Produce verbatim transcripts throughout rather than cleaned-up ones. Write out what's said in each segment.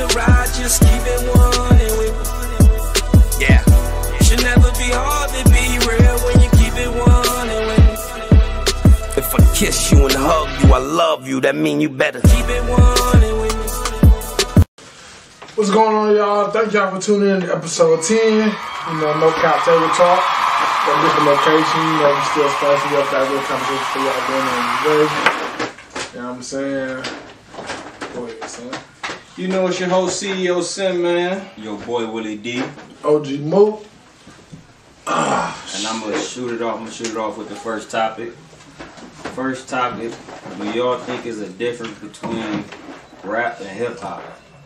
the ride, just keep it one and with me. Yeah. Should never be hard to be real when you keep it one and with me. If I kiss you and hug you, I love you, that mean you better keep it one and with me. What's going on, y'all? Thank y'all for tuning in to episode ten. You know, No Cap Table Talk. Got a different location. You know, we still spicy up that good conversation for y'all going on today. You know what I'm saying? Go ahead, son. You know it's your host, C E O Sim, man. Your boy Willie D. O G Moot. Ah, and I'm gonna shoot it off. I'm gonna shoot it off with the first topic. First topic: do y'all think is a difference between rap and hip hop?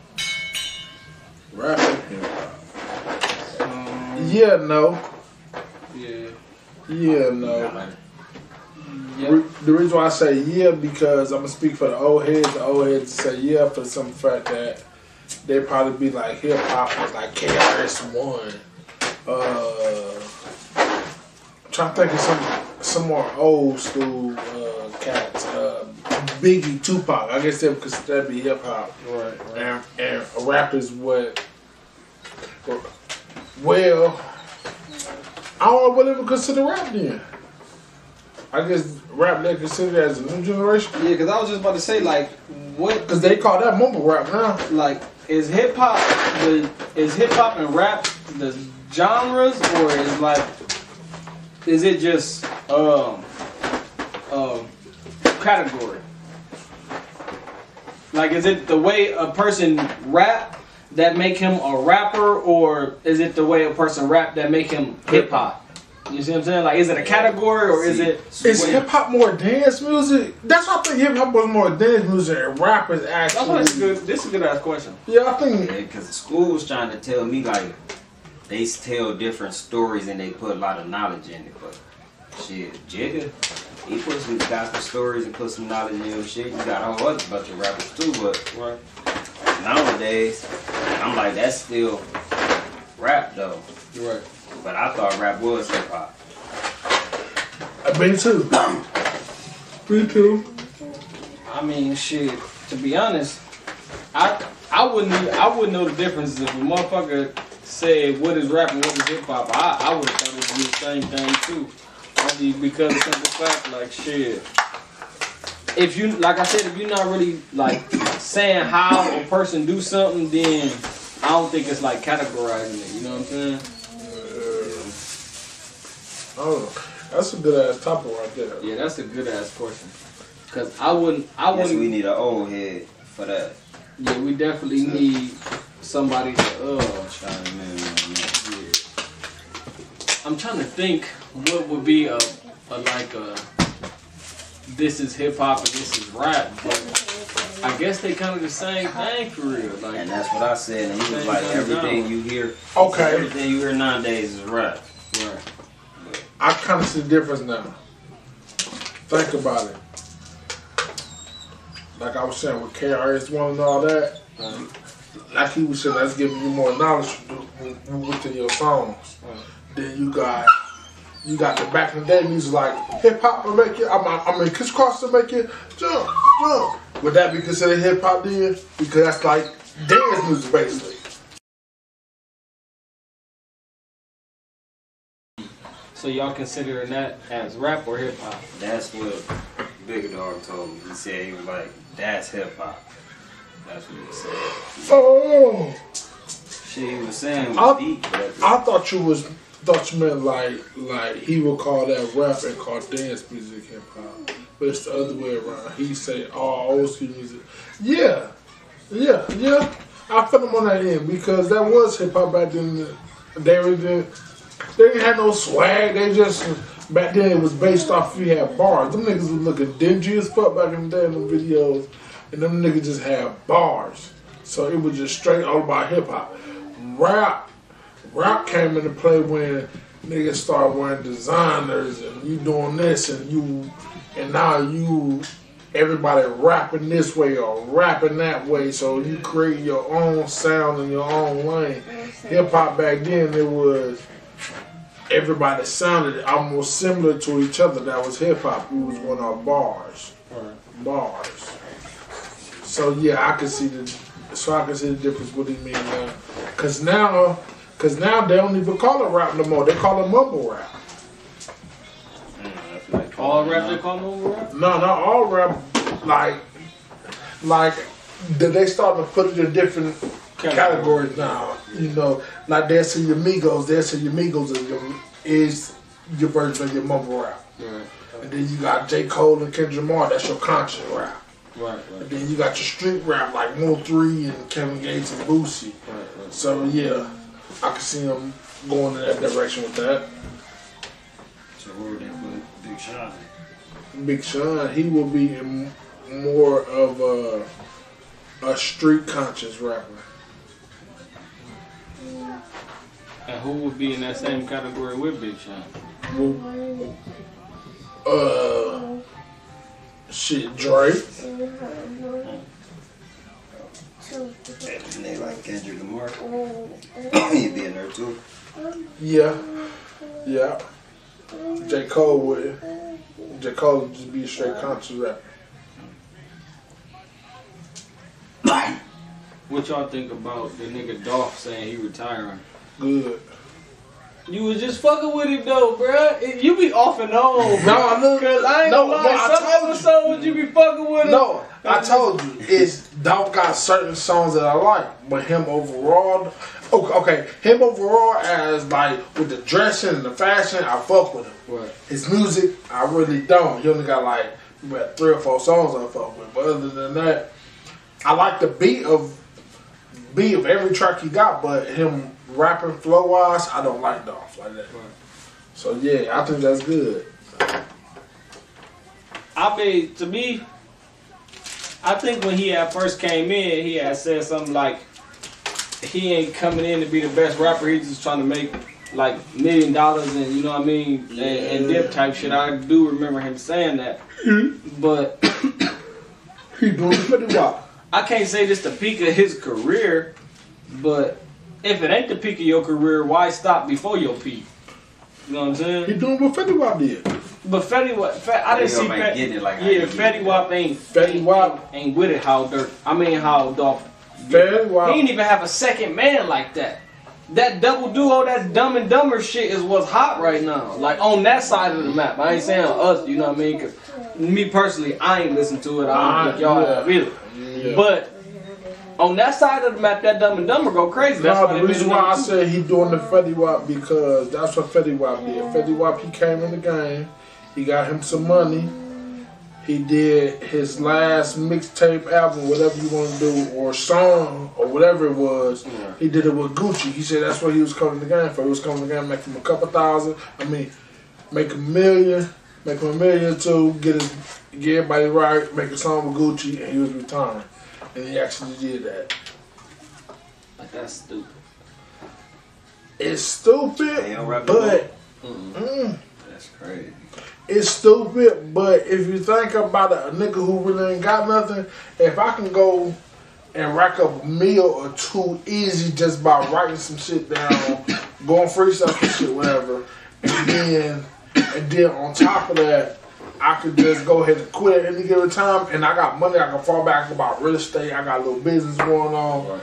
Rap and hip hop. Um, yeah, no. Yeah. Yeah, no. Yep. Re- the reason why I say yeah, because I'm gonna speak for the old heads. The old heads say yeah for some fact that they probably be like hip hop was like K R S One. Uh, I'm trying to think of some some more old school uh, cats. Uh, Biggie, Tupac. I guess they would consider that be hip hop. Right, right. And, and rap is what. Well, I don't know what they would consider rap then. I guess rap they consider as a new generation. Yeah, because I was just about to say, like, what? Because they call that mumble rap now. Like, is hip hop the is hip hop and rap the genres, or is like, is it just um um category? Like, is it the way a person rap that make him a rapper, or is it the way a person rap that make him hip hop? You see what I'm saying? Like, is it a category, or is it? Is hip hop more dance music? That's why I think hip hop was more dance music, and rap is actually. That's good. This is a good ass question. Yeah, I think. Because the school was trying to tell me like they tell different stories and they put a lot of knowledge in it, but shit, Jigga, he put some got some stories and put some knowledge in your shit. You got a whole other bunch of rappers too, but right. nowadays I'm like that's still rap though. You're right. But I thought rap was hip hop. Me too. Me too. I mean, shit. To be honest, I I wouldn't even, I wouldn't know the difference if a motherfucker said what is rap and what is hip hop. I I would have thought it would be the same thing too. Only because of simple fact, like shit. If you like I said, if you're not really like saying how a person do something, then I don't think it's like categorizing it. You know what I'm saying? Oh, that's a good ass topic right there. Yeah, that's a good ass question. Cause I wouldn't, I Yes, wouldn't. we need an old head for that. Yeah, we definitely So, need somebody to. Uh, Trying to remember. yeah. I'm trying to think what would be a, a like a. This is hip hop and this is rap, but I guess they kind of the same thing for real. Like, And that's what I said. And he was like, everything you hear, Okay. everything you hear nowadays is rap. right. I kind of see the difference now. Think about it. Like I was saying with K R S One and all that, um, like he was saying, that's giving you more knowledge within your songs. Right. Then you got you got the back in the day music like hip hop will make you. I mean, I mean, Kiss Cross to make you jump, jump. Would that be considered hip hop then? Because that's like dance music basically. So y'all considering that as rap or hip hop? That's what Big Dog told me. He said he was like, that's hip hop. That's what he said. Oh, Shit he was saying was I, deep, but I thought you was thought you meant like like he would call that rap and call dance music hip hop, but it's the other way around. He say all old school music. Yeah, yeah, yeah. I feel him on that end because that was hip hop back then. They were the, they didn't have no swag. They just back then it was based off if you had bars. Them niggas was looking dingy as fuck back in the day in them videos, and them niggas just had bars. So it was just straight all about hip hop. Rap, rap came into play when niggas started wearing designers and you doing this and you, and now you, everybody rapping this way or rapping that way. So you create your own sound in your own lane. Hip hop back then it was everybody sounded almost similar to each other. That was hip hop. We was going off bars, bars. So yeah, I could see the so I can see the difference what he mean now. Cause now, cause now they don't even call it rap no more. They call it mumble rap. Like all rap they call mumble rap? No, not all rap. Like, like they starting to put it in different categories now. You know, like there's your Migos, there's your Migos is your, is your version of your mumble rap. Right. And then you got J. Cole and Kendrick Lamar, that's your conscious rap. Right, right. And then you got your street rap like Mo three and Kevin Gates and Boosie. Right, right. So yeah, I can see him going in that direction with that. So where would they put Big Sean? Big Sean, he will be in more of a a street conscious rapper. And who would be in that same category with Big Sean? Well, uh, shit, Drake. And they like Kendrick Lamar. He'd be in there too. Yeah, yeah. J. Cole would. J. Cole would just be a straight conscious rapper. What y'all think about the nigga Dolph saying he retiring? Good. You was just fucking with it though, bruh. You be off and on. No, I know. Cause I ain't No, gonna no, lie. I Some told you. episodes you be fucking with it. No, I told you, it's Dolph got certain songs that I like, but him overall, okay, okay, him overall as like with the dressing and the fashion, I fuck with him. Right. His music, I really don't. He only got like about three or four songs I fuck with, but other than that, I like the beat of beat of every track he got, but him rapping flow wise, I don't like Dolph like that. Right. So yeah, I think that's good. I mean, to me, I think when he had first came in, he had said something like, he ain't coming in to be the best rapper, he's just trying to make like million dollars and you know what I mean, and, and dip type shit. I do remember him saying that. Mm-hmm. But He doing pretty well. I can't say this the peak of his career, but if it ain't the peak of your career, why stop before your peak? You know what I'm saying? He doing what Fetty Wap did. But Fetty Wap, Fet, I didn't Fetty see Wap ain't Fet, getting it like how yeah, he Fetty getting it. Wap ain't Fetty ain't- Wap- ain't with it how Dirt. I mean how Dolph. Fetty Wap. He ain't even have a second man like that. That double duo, that Dumb and Dumber shit is what's hot right now. Like on that side of the map. I ain't saying us, you know what I mean? Cause me personally, I ain't listened to it. I don't think y'all Yeah. have either. Yeah. But on that side of the map, that Dumb and Dumber go crazy. That's No, why the they reason made why I number two. said he doing the Fetty Wap because that's what Fetty Wap did. Fetty Wap, he came in the game, he got him some money, he did his last mixtape album, whatever you want to do, or song, or whatever it was, Yeah. he did it with Gucci. He said that's what he was coming to the game for. He was coming to the game, make him a couple thousand, I mean, make a million, make him a million or two, get his, get everybody right, make a song with Gucci, and he was retiring. And he actually did that. Like, that's stupid. It's stupid, They don't rap but Mm-mm. mm, That's crazy. it's stupid. But if you think about it, a nigga who really ain't got nothing, if I can go and rack up a meal or two easy just by writing some shit down, going freestyle some shit, whatever, and then and then on top of that, I could just go ahead and quit at any given time, and I got money I can fall back about real estate. I got a little business going on. Right.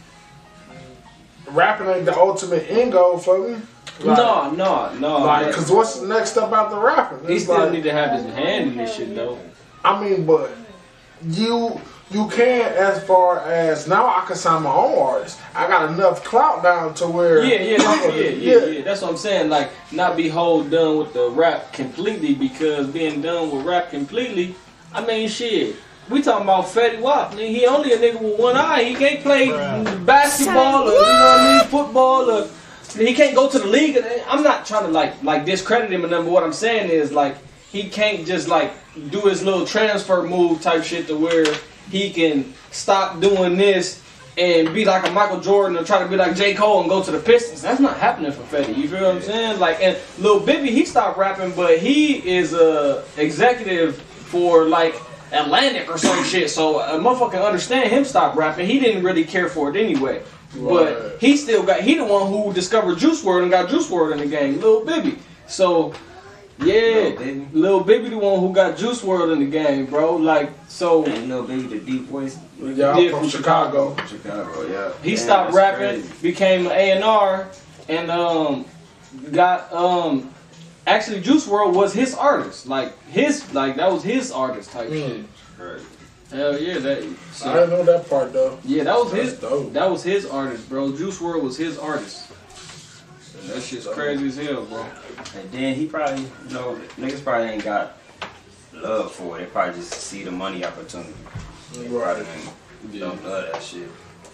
Rapping ain't the ultimate end goal for me. Like, No, no, no. Like, Like, cause what's the next step after rapping? he It's still like, need to have his hand in this shit though. I mean, but you you can as far as now I can sign my own artist. I got enough clout down to where Yeah, yeah, that's, yeah, yeah, yeah. That's what I'm saying. Like, not be whole done with the rap completely, because being done with rap completely, I mean, shit. We talking about Fetty Wap. Nigga, he only a nigga with one eye. He can't play Bruh. basketball or you know what I mean, football or he can't go to the league. I'm not trying to like like discredit him or nothing. But what I'm saying is like he can't just like do his little transfer move type shit to where he can stop doing this and be like a Michael Jordan or try to be like J. Cole and go to the Pistons. That's not happening for Fetty. You feel what I'm saying? Like, and Lil Bibby, he stopped rapping, but he is a executive for like Atlantic or some shit. So a motherfucker understand him stop rapping. He didn't really care for it anyway. But Right. he still got, he the one who discovered Juice world and got Juice world in the game, Lil Bibby. So Yeah, Lil Baby. Lil Baby the one who got Juice world in the game, bro. Like, so And Lil Baby, the deep voice. Yeah, I'm Yeah, from from Chicago. Chicago, yeah. he Damn, stopped that's rapping, crazy. became an A and R, and um, got um, actually Juice world was his artist. Like his, like that was his artist type Mm. shit. Right. Hell yeah, that. I So, didn't know that part though. yeah, that was That's his. dope. That was his artist, bro. Juice world was his artist. And that shit's crazy as hell, bro. And then he probably, you know, niggas probably ain't got love for it. They probably just see the money opportunity. They probably Right. don't love that shit.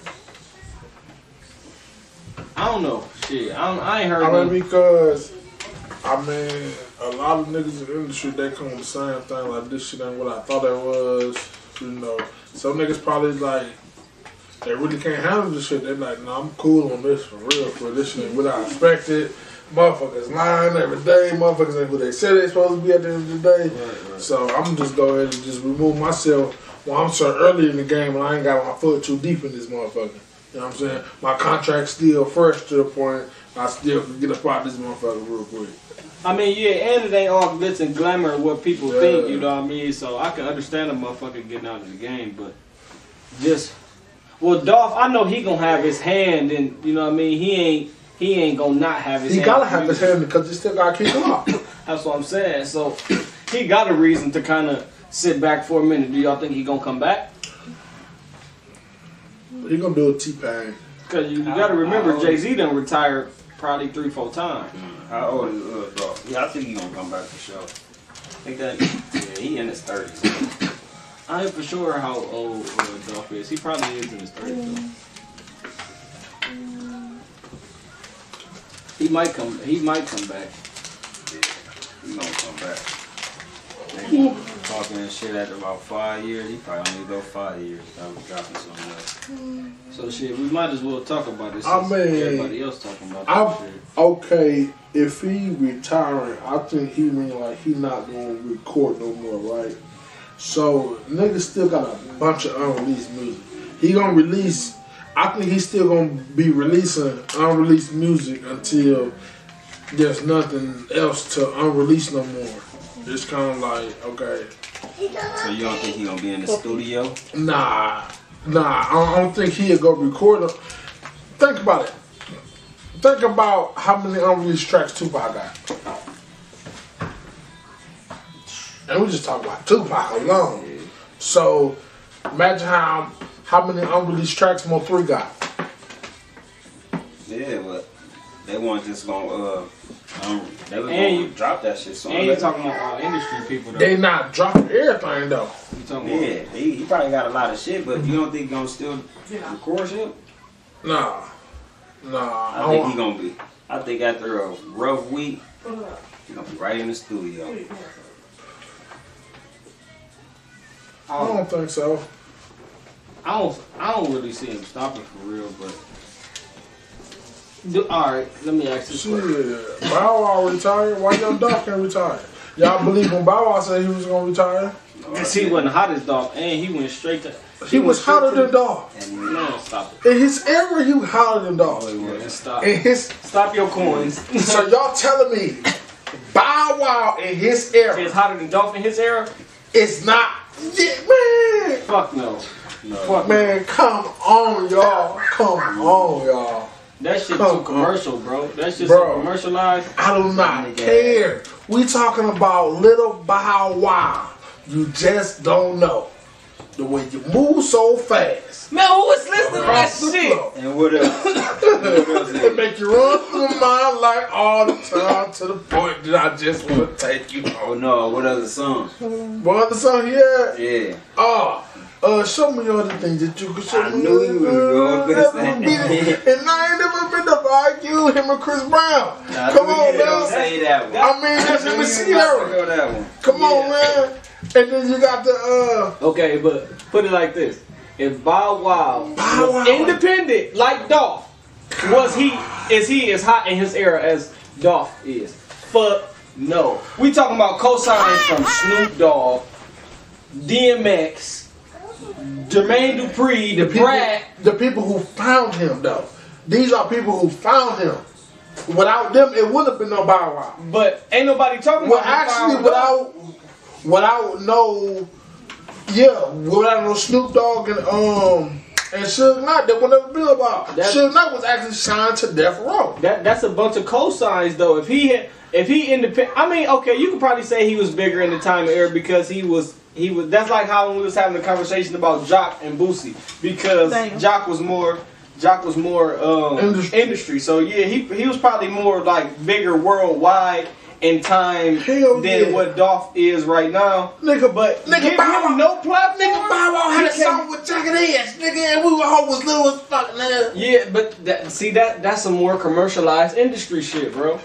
I don't know, shit. I, don't, I ain't heard. I none- mean, because, I mean, a lot of niggas in the industry, they come with the same thing, like, this shit ain't what I thought it was, you know. Some niggas probably, like, they really can't handle this shit. They're like, nah, I'm cool on this, for real, for this shit ain't what I expected. Motherfuckers lying every day. Motherfuckers ain't who they say they supposed to be at the end of the day. Right, right. So I'm just go ahead and just remove myself when I'm so early in the game and I ain't got my foot too deep in this motherfucker. You know what I'm saying? My contract's still fresh to the point I still can get up out this motherfucker real quick. I mean, yeah, and it ain't all glitz and glamour what people Yeah. think, you know what I mean? So I can understand a motherfucker getting out of the game, but just, well, Dolph, I know he gonna have his hand, and you know what I mean? He ain't, he ain't gonna not have his He hand. gotta have his hand because he still gotta keep him up. That's what I'm saying. So he got a reason to kind of sit back for a minute. Do y'all think he gonna come back? He gonna do a T-Pain. Because you, you gotta remember, I- I- Jay-Z done retired probably three, four times. How old is Lil Dog? Yeah, I think he gonna come back for sure. I think that, yeah, he in his thirties. I ain't for sure how old uh, Dolph is. He probably is in his thirties though. He might come. He might come back. Yeah, he gonna come back. Maybe talking shit after about five years. He probably only go five years. I was dropping something else. So shit, we might as well talk about this. I since mean, everybody else talking about I'm that shit. okay. If he retiring, I think he mean like he not gonna record no more, right? So niggas still got a bunch of unreleased music. He gonna release. I think he's still gonna be releasing unreleased music until there's nothing else to unrelease no more. It's kind of like, okay, So you don't think he gonna be in the studio? nah, nah. I don't think he'll go record them. Think about it. Think about how many unreleased tracks Tupac got. And we just talk about Tupac alone. So imagine how how many unreleased tracks Mo three got. Yeah, but they weren't just gonna uh, um, they was And gonna you- drop that shit soon. And you talking about uh, industry people though. They not dropping everything though. You talking about? Yeah, he, he probably got a lot of shit, but you don't think he gonna still record shit? Nah, nah. I I, think don't, he gonna be. I think after a rough week, he gonna be right in the studio. I don't think so. I don't. I don't really see him stopping for real, but. Do, all right, let me ask this question. Shit, Bow Wow retired. Why Young Dolph can't retire? Y'all believe when Bow Wow said he was gonna retire? Cause he wasn't hot as Dolph, and he went straight to. He went was straight hotter to than the- Dolph. And Man, stop it. In his era, he was hotter than Dolph. Man, stop. In his Stop your coins. so y'all telling me Bow Wow in his era It's hotter than Dolph in his era? is not yeah, man. Fuck no. no, Fuck Man, come on, y'all. Come on, y'all. That shit Come too on. commercial, bro. That's just Bro. so commercialized. I do not care. We talking about little Bow Wow. You just don't know. The way you move so fast. Man, who was listening to that Across the shit? floor. And what else? what else is It make you run through my mind like all the time to the point that I just want to take you Oh home. no, what other song? What other song he had? Yeah. Oh, uh, show me all the things that you could show I me. knew you was going to say Never beat it. And I ain't never been to argue him and Chris Brown. Nah, Come we on, didn't man. say that one. I mean, that's I him knew and you was about to Sierra. go that one. Come on, man. And then you got the, uh, Okay, but put it like this. If Bow Wow Bow was Wow. independent like Dolph, was he is he as hot in his era as Dolph is? Fuck no. We talking about cosigns from Snoop Dogg, D M X, Jermaine Dupri, the people, Brat. the people who found him, though. These are people who found him. Without them, it would have been no Bow Wow. But ain't nobody talking Well, about actually, Bow Wow. without without no, yeah, without no Snoop Dogg and um and Suge Knight, there would never been a Bow Wow. That's- Suge Knight was actually signed to Death Row. That that's a bunch of cosigns though. If he had, if he independent, I mean, okay, you could probably say he was bigger in the time era because he was he was. That's like how when we was having a conversation about Jock and Boosie because Damn. Jock was more. Jock was more um, Industry. industry. So yeah, he he was probably more like bigger worldwide in time Hell than yeah. what Dolph is right now. Nigga, But nigga, give Bow Wow, him no platform. nigga, Bow Wow had a He can't- song with Jagged Edge, nigga, and we were all was little as fuck, nigga. Yeah, but that, see that that's some more commercialized industry shit, bro.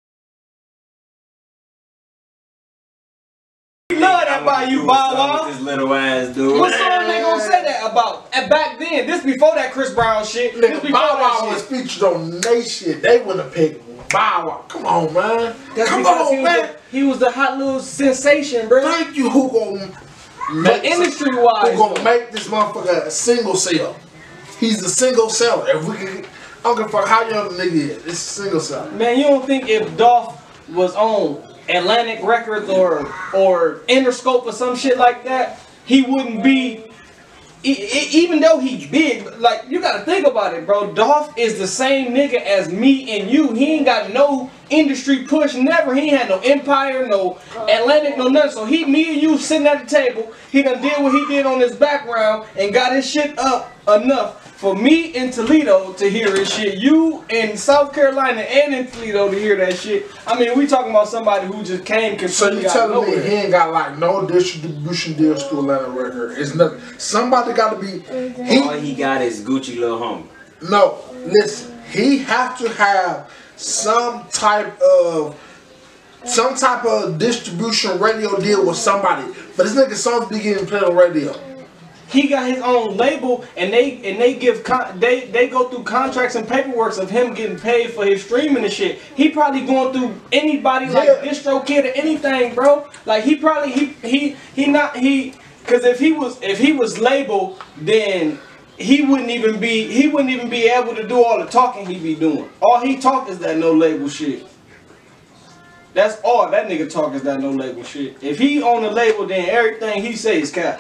Love that by you, Bow Wow. This little ass dude. What song they gonna say that about? And back then, this before that Chris Brown shit. This Nigga, before Bow Wow that was shit. featured on they shit. They would have picked Bow Wow. Come on, man. That's Come because on, he was man. the- he was the hot little sensation, bro. Thank you. Who gonna But make industry Who wise, gonna make this motherfucker a single sell? He's a single seller. If we can, I don't give a fuck how young the nigga is. It's a single seller. man, you don't think if Dolph was on Atlantic Records or or Interscope or some shit like that, he wouldn't be. E- e- even though he's big, like you gotta think about it, bro. Dolph is the same nigga as me and you. He ain't got no industry push, never. He ain't had no Empire, no Atlantic, no nothing. So he, me and you sitting at the table, he done did what he did on his background and got his shit up enough for me in Toledo to hear his shit. You in South Carolina and in Toledo to hear that shit. I mean, we talking about somebody who just came So completely you out of telling me nowhere. he ain't got like no distribution deals to Atlanta Record? It's nothing. Somebody got to be. All He he got is Gucci Lil Homie. no. Listen, he have to have some type of some type of distribution radio deal with somebody. But this nigga songs be getting played on radio. He got his own label, and they and they give con- they they go through contracts and paperwork of him getting paid for his streaming and shit. He probably going through anybody like Yeah. DistroKid or anything, bro. Like he probably he he he not he because if he was if he was labeled, then he wouldn't even be he wouldn't even be able to do all the talking he be doing. All he talk is that no label shit. That's all that nigga talk is that no label shit. If he on the label, then everything he say is cap.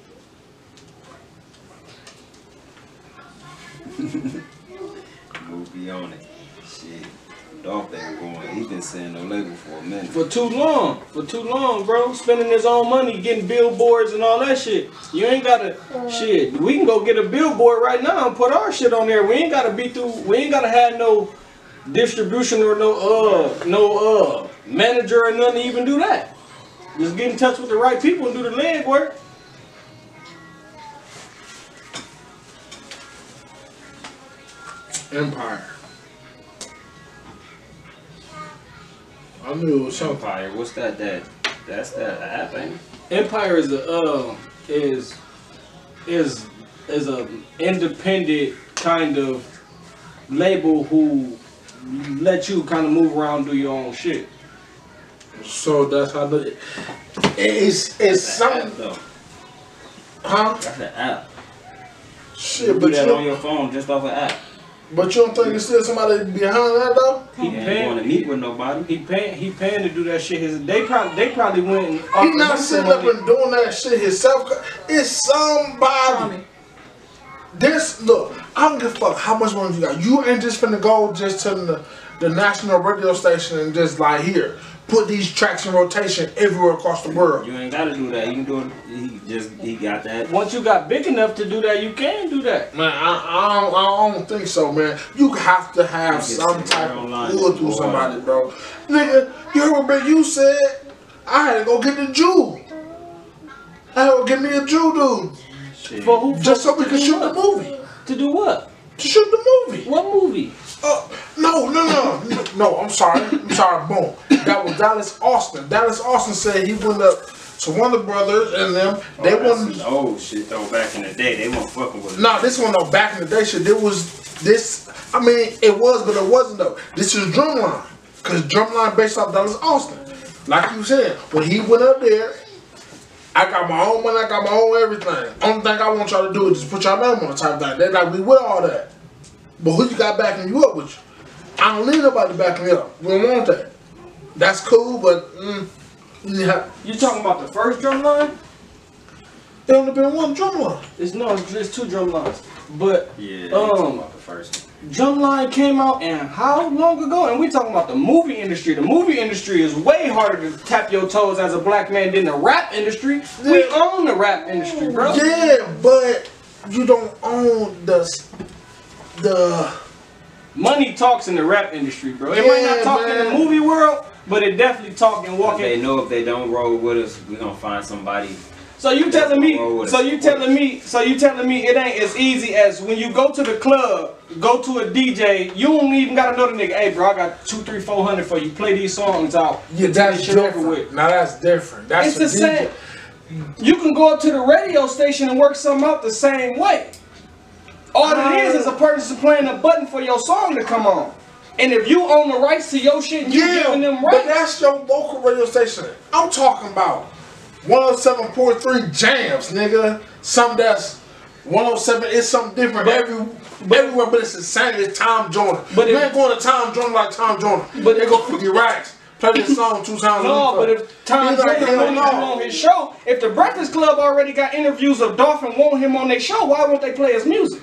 Movie on it. Shit. Dolph ain't going. He been saying no label for a minute. For too long, for too long, bro. Spending his own money, getting billboards and all that shit. You ain't gotta, shit. We can go get a billboard right now and put our shit on there. We ain't gotta be through. We ain't gotta have no distribution or no uh no uh manager or nothing to even do that. Just get in touch with the right people and do the leg work. Empire. I knew it was something. Empire. What's that? That that's that app, ain't it? Empire is a uh is is is a independent kind of label who let you kind of move around, do your own shit. So that's how the it's it's That's an app, something, though. huh? That's an app. Shit, You do but that you on your phone just off an app. but you don't think there's still somebody behind that though? He You ain't paying- going to meet with nobody. He paying he paying to do that shit. His they probably they probably went and He offered not him sitting some up money. and doing that shit himself. It's somebody. Tommy. This look, I don't give a fuck how much money you got. You ain't just finna go just to the, the national radio station and just like here, put these tracks in rotation everywhere across the world. You ain't gotta do that. You can do it. He just he got that. Once you got big enough to do that, you can do that. Man, I, I, don't, I don't think so, man. You have to have Niggas some sit type there of online pull and through go somebody, hard. bro. Nigga, you heard what Big You said? I had to go get the Jew. I had to go get me a Jew dude. Shit. For who? Just so we to can do shoot what? the movie. To do what? To shoot the movie. What movie? Uh, no, no, no, no, I'm sorry. I'm sorry, boom. That was Dallas Austin. Dallas Austin said he went up to one of the brothers and them. Oh, They that's wanted. some old shit though. Back in the day, they weren't fucking with it. No, this one though, back in the day shit, there was this, I mean, it was, but it wasn't though. This is Drumline. Because Drumline based off Dallas Austin. Like you said, when he went up there, I got my own money, I got my own everything. Only thing I want y'all to do is just put y'all name on the type thing. They're like, we with all that. But who you got backing you up with you? I don't need nobody to back me up. We don't want that. That's cool, but mm, yeah. You talking about the first drum line? There only been one drum line. It's no, it's just two drum lines. But Yeah, um, about the first one. Drumline came out and how long ago? And we talking about the movie industry. The movie industry is way harder to tap your toes as a black man than the rap industry. We own the rap industry, bro. Yeah, but you don't own the the Money talks in the rap industry, bro. It Yeah, might not talk in man. the movie world, but it definitely talk and walk They in. know if they don't roll with us, we gonna find somebody. So you telling me? Roll with So us. you telling me? So you telling me it ain't as easy as when you go to the club, go to a D J. You don't even gotta know the nigga. Hey, bro, I got two, three, four hundred for you. Play these songs out. yeah, Get that's this shit over different. with. Now that's different. That's It's the a D J. same. You can go up to the radio station and work something out the same way. All it is is a person playing a button for your song to come on. And if you own the rights to your shit and you Yeah, giving them but rights, that's your local radio station. I'm talking about one oh seven point three jams, nigga. Something that's one oh seven is something different But- every, everywhere, but it's the same as Tom Joyner. But But you if- ain't going to Tom Joyner like Tom Joyner. But But they if- go fifty racks, play this song two times. no, a but week. if Tom He's like, Joyner hell wanted him no. on his show, if the Breakfast Club already got interviews of Dolph and want him on their show, why won't they play his music?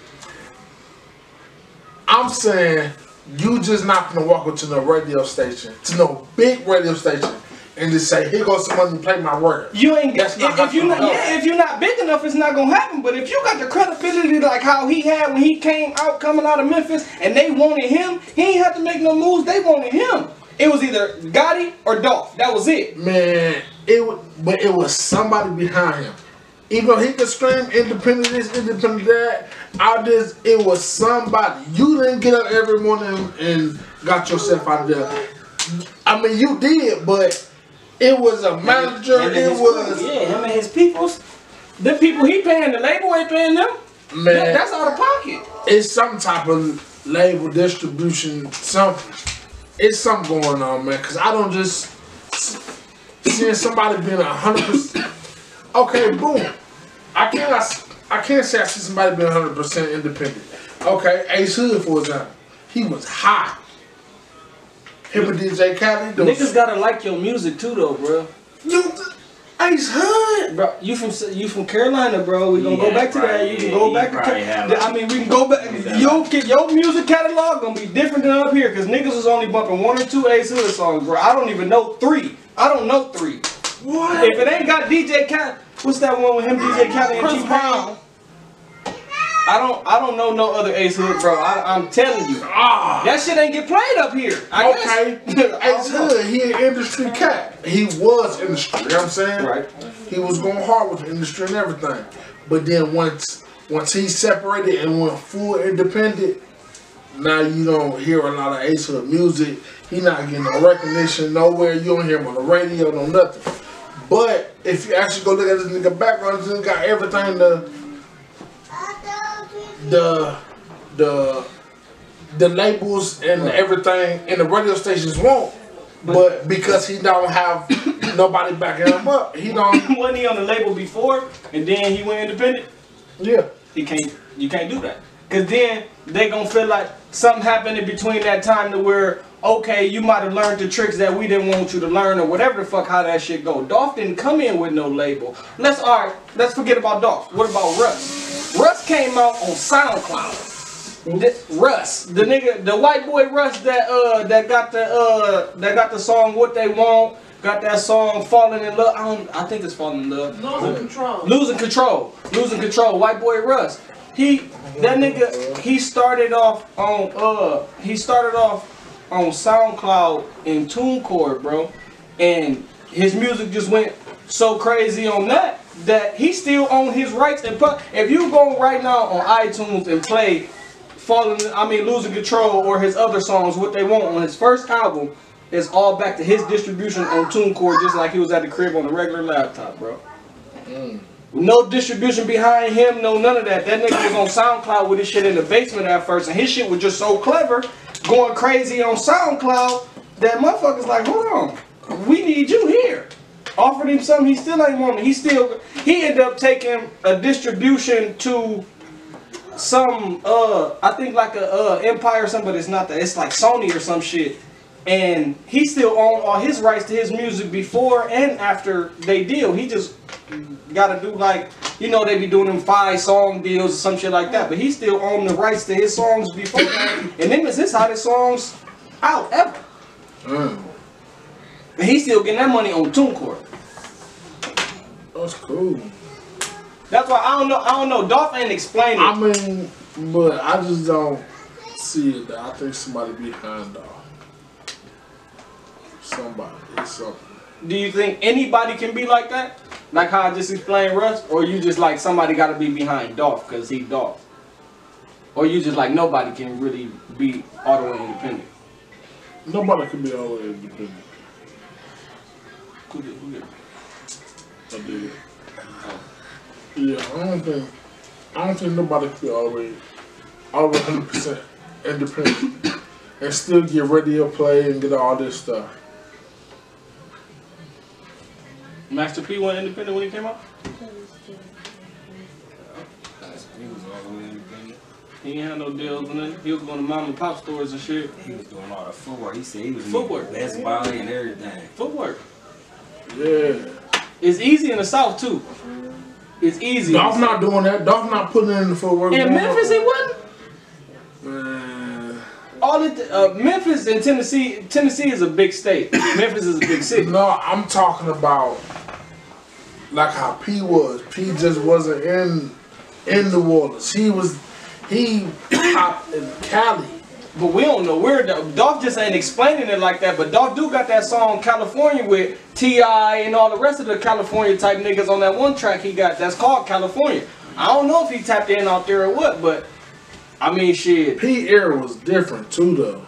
I'm saying you just not gonna walk up to no radio station, to no big radio station, and just say, "Here goes somebody to play my record." You ain't That's if, not if you not happening. yeah, if you're not big enough, it's not gonna happen. But if you got the credibility like how he had when he came out coming out of Memphis and they wanted him, he ain't have to make no moves. They wanted him. It was either Gotti or Dolph. That was it. Man, it wa- but it was somebody behind him. Even though he could scream independent this, independent that, I just it was somebody. You didn't get up every morning and got yourself out of there. I mean, you did, but it was a manager. Him and It his was crew. yeah, him and his peoples. The people he paying, the label ain't paying them. man. That- that's out of pocket. It's some type of label distribution, something. It's something going on, man. Cause I don't just seeing somebody being a hundred percent. Okay, boom. I can't. I can't say I see somebody being a hundred percent independent. Okay, Ace Hood, for example, he was hot. Him and D J Khaled, those- Niggas gotta like your music too, though, bro. you, Ace Hood. Bro, you from you from Carolina, bro. We gonna go Yeah, back to that. probably, You can yeah, go he back to. probably Ca- have, like, I mean, we can go back. Your your music catalog gonna be different than up here, cause niggas was only bumping one or two Ace Hood songs, bro. I don't even know three. I don't know three. What? If it ain't got D J Khaled, what's that one with him, D J Khaled and Chris T Brown. Pain? I don't I don't know no other Ace Hood, bro. I, I'm telling you, Ah. that shit ain't get played up here. I Okay, guess. I Ace don't know. Hood, he an industry cat. He was industry, you know what I'm saying? Right. He was going hard with the industry and everything. But then once once he separated and went full independent, now you don't hear a lot of Ace Hood music. He not getting no recognition nowhere. You don't hear him on the radio, no nothing. But if you actually go look at this nigga background, this nigga got everything the the the the labels and everything and the radio stations want. But because he don't have nobody backing him up, he don't. Wasn't he on the label before, and then he went independent? Yeah. He can't. You can't do that. Cause then they gonna feel like something happened in between that time to where okay, you might have learned the tricks that we didn't want you to learn or whatever the fuck how that shit go. Dolph didn't come in with no label. Let's alright. Let's forget about Dolph. What about Russ? Russ came out on SoundCloud. The, Russ, the nigga, the white boy Russ that uh that got the uh that got the song What They Want, got that song Falling in Love. I don't. I think it's Falling in Love. Losing control. Losing control. Losing control. White boy Russ. He that nigga he started off on uh he started off on SoundCloud in TuneCore, bro. And his music just went so crazy on that that he still own his rights and put if you go right now on iTunes and play Falling I mean Losing Control or his other songs, What They Want on his first album, it's all back to his distribution on TuneCore just like he was at the crib on a regular laptop, bro. Mm. No distribution behind him, no none of that. That nigga was on SoundCloud with his shit in the basement at first, and his shit was just so clever, going crazy on SoundCloud, that motherfuckers like, hold on, we need you here. Offered him something, he still ain't want it. He still, he ended up taking a distribution to some uh I think like a uh Empire or something, but it's not that. It's like Sony or some shit. And he still owned all his rights to his music before and after they deal. He just gotta do like, you know, they be doing them five song deals or some shit like that. But he still owned the rights to his songs before that. And them is his hottest songs out ever. Mm. And he's still getting that money on TuneCore. That's cool. That's why I don't know. I don't know. Dolph ain't explaining. I mean, but I just don't see it. I think somebody behind Dolph. Somebody, it's something. Do you think anybody can be like that? Like how I just explained Russ? Or you just like somebody got to be behind Dolph because he Dolph? Or you just like nobody can really be all the way independent? Nobody can be all the way independent. Who did, who did? I did. Yeah, I don't think, I don't think nobody can be all the way, all the way one hundred percent independent and still get radio play and get all this stuff. Master P went independent when he came out? He was all the way independent. He ain't had no deals and nothing. He was going to mom and pop stores and shit. He was doing all the footwork. He said he was Footwork. Best Buy and everything. Footwork. Yeah. It's easy in the South too. It's easy. Dolph not doing that. Dolph not putting in the footwork. In Memphis, he wasn't. Man. All it, uh, Memphis and Tennessee. Tennessee is a big state. Memphis is a big city. No, I'm talking about like how P was. P just wasn't in in New Orleans. He was he popped in Cali. But we don't know where Dolph just ain't explaining it like that. But Dolph do got that song California with T I and all the rest of the California type niggas on that one track he got that's called California. I don't know if he tapped in out there or what, but I mean shit. P era was different too though.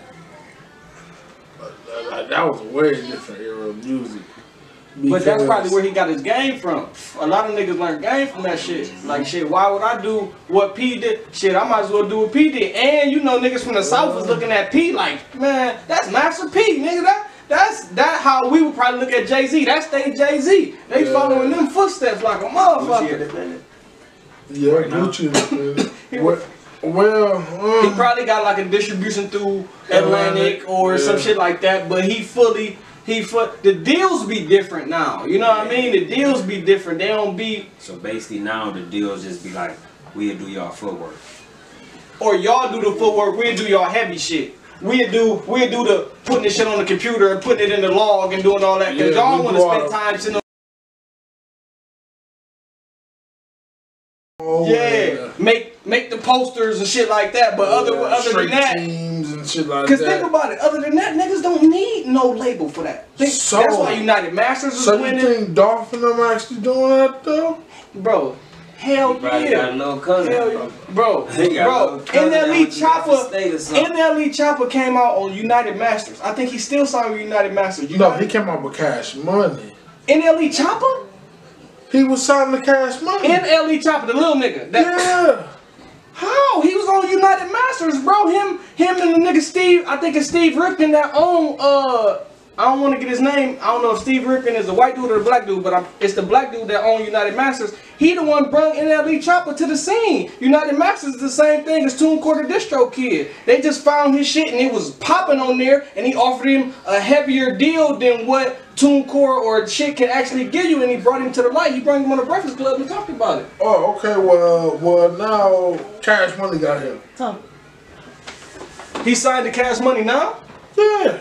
Like, that was a way different era of music. But that's Because- probably where he got his game from. A lot of niggas learn game from that shit. Like shit, why would I do what P did? Shit, I might as well do what P did. And you know niggas from the South was looking at P like, man, that's Master P, nigga. That that's that how we would probably look at Jay-Z. That's they Jay-Z. They Yeah. following them footsteps like a Gucci motherfucker. independent. Yeah, Right now. Gucci. well, well He um, probably got like a distribution through Atlantic or Yeah. some shit like that, but he fully he foot the deals be different now. You know what I mean? The deals be different. They don't be So basically now the deals just be like, we'll do y'all footwork. or y'all do the footwork, we'll do y'all heavy shit. We'll do we'll do the putting the shit on the computer and putting it in the log and doing all that because Yeah, y'all we want to do all spend the- time sitting. oh, Yeah, make make the posters and shit like that. But other yeah, other than straight that, teams and shit like because that. think about it. Other than that, niggas don't need no label for that. Think, So- that's why United Masters is So you winning, think Dolph and them actually doing that though? bro. Hell He probably got a yeah, little cousin. hell yeah. bro, He got a bro. little cousin N L E that went to Chopper, State or something. N L E Chopper came out on United Masters. I think he still signed with United Masters. You No, know, he came out with Cash Money. N L E Chopper, He was signing the Cash Money. N L E Chopper, the little nigga. That, yeah. How? He was on United Masters, bro. Him, him and the nigga Steve. I think it's Steve Ripken that own. Uh, I don't want to get his name. I don't know if Steve Ripken is the white dude or the black dude, but I'm, it's the black dude that own United Masters. He the one brung N L E Chopper to the scene. United Masters is the same thing as TuneCore the Distro Kid. They just found his shit and it was popping on there, and he offered him a heavier deal than what TuneCore or shit can actually give you, and he brought him to the light. He brought him on the Breakfast Club and talked about it. Oh, okay. Well, well now Cash Money got him. Tom. He signed the Cash Money now? Yeah.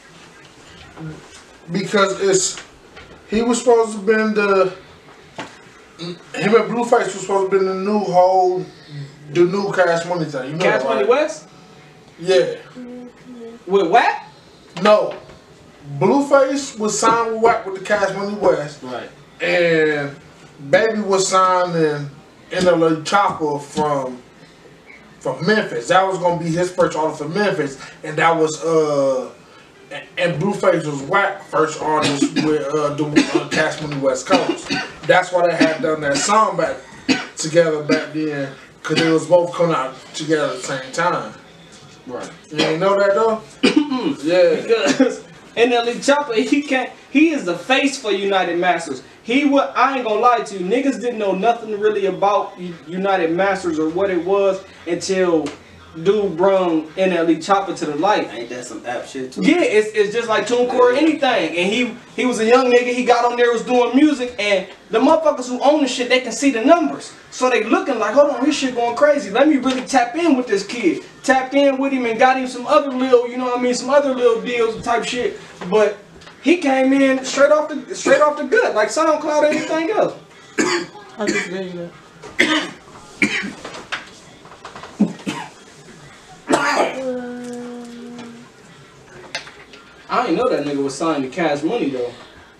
Because it's he was supposed to be in the him and Blueface was supposed to be in the new whole the new Cash Money thing. You know Cash that, Money right? West? Yeah. With what? No. Blueface was signed with Wack with the Cash Money West. Right. And Baby was signing N L E Chopper from from Memphis. That was gonna be his first artist from Memphis, and that was uh and- and Blueface was Wack first artist with uh the uh, Cash Money West Coast. That's why they had done that song back together back then, cause they was both coming out together at the same time. Right. You ain't know that though? Yeah. Because N L E Chopper, he can't. He is the face for United Masters. he would. I ain't gonna lie to you. Niggas didn't know nothing really about United Masters or what it was until dude brung N L E Chopper to the light. Ain't that some app shit too? Yeah, it's, it's just like TuneCore or anything. And he he was a young nigga. He got on there, was doing music, and the motherfuckers who own the shit, they can see the numbers. So they looking like, hold on, this shit going crazy. Let me really tap in with this kid. Tapped in with him and got him some other little, you know what I mean, some other little deals type shit. But he came in straight off the straight off the gut, like SoundCloud or anything else. I just gave you that. I didn't know that nigga was signed to Cash Money though.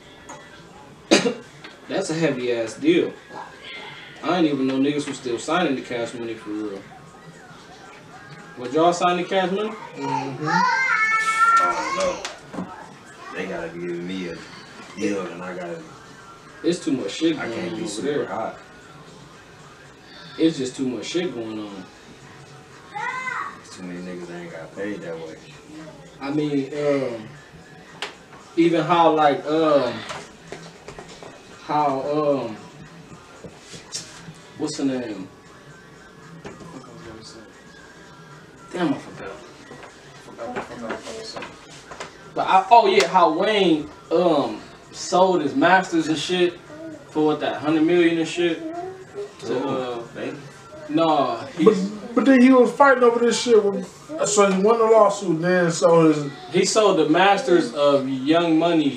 That's a heavy ass deal. I didn't even know niggas was still signing to Cash Money for real. Would y'all sign to Cash Money? Mm-hmm. Oh no. They gotta be giving me a deal and I gotta. It's too much shit I going can't on be over super there. hot. It's just too much shit going on. Too many niggas ain't got paid that way. I mean, um, even how like um, how um, what's the name? Damn, I forgot. I forgot. I forgot. I forgot. But I, oh yeah, how Wayne um sold his masters and shit for what, that hundred million and shit. To uh, baby. Nah, he But, but then he was fighting over this shit. With, so he won the lawsuit. Then so his he sold the masters of Young Money,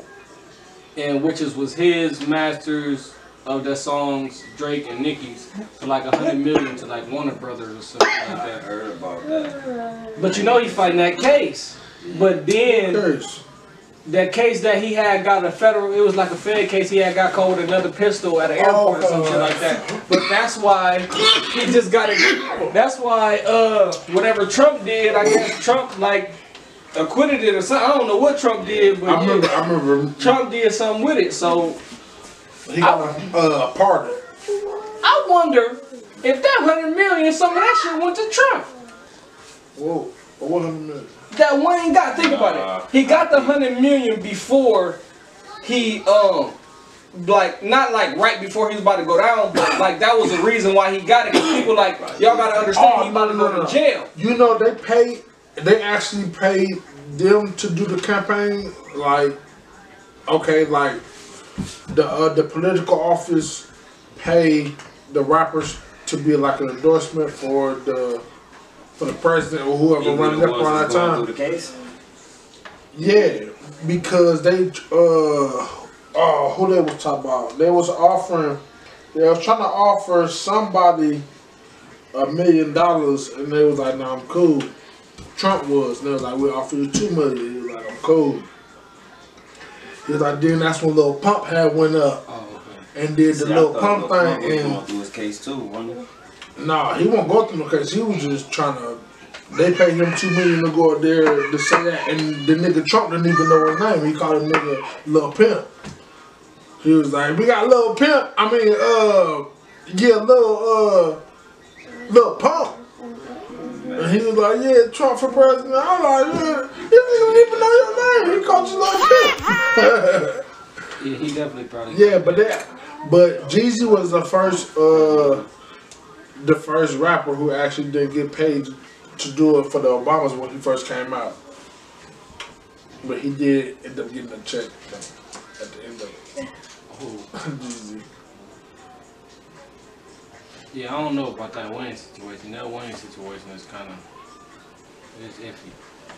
and which is was his masters of the songs Drake and Nicki's for like a hundred million to like Warner Brothers or something like I that. heard about that. But you know he fighting that case. But then case. that case that he had got a federal, it was like a Fed case. He had got caught with another pistol at an airport or some shit like that. But that's why he just got it. That's why uh whatever Trump did, I guess Trump like acquitted it or something. I don't know what Trump did, but I remember. yeah, I remember. Trump did something with it. So He got a uh, pardon. I wonder if that hundred million, some of that shit went to Trump. Whoa. What hundred million? That Wayne got, think about it. He got the hundred million before he um like not like right before he was about to go down, but like that was the reason why he got it. Cause people like y'all gotta understand Oh, he about no, to no, go no. to jail. You know they paid. They actually paid them to do the campaign. Like, okay, like the uh, the political office paid the rappers to be like an endorsement for the for the president or whoever running up around that time. Through the case? Yeah, because they uh oh who they was talking about? They was offering. They was trying to offer somebody a million dollars, and they was like, "No, I'm cool." Trump was, and they was like, "We offer you two million." He was like, "I'm cool." He was like, then that's when Lil Pump had went up Oh, okay. and did the See, I Lil thought Pump Lil Pump thing, was and going through his case too, wasn't he? nah, he won't go through no case. He was just trying to. They paid him two million to go out there to say that, and the nigga Trump didn't even know his name. He called him nigga Lil Pimp. He was like, "We got Lil Pimp. I mean, uh, yeah, Lil uh, Lil Pump." And he was like, "Yeah, Trump for president." I'm like, "Yeah, he didn't even know your name. He called you Lil Pimp." Yeah, he definitely probably. Yeah, but that, but Jeezy was the first, uh, the first rapper who actually did get paid to do it for the Obamas when he first came out. But he did end up getting a check though, at the end of it. Oh. Jeezy. Yeah, I don't know about that Wayne situation. That Wayne situation is kind of it's iffy.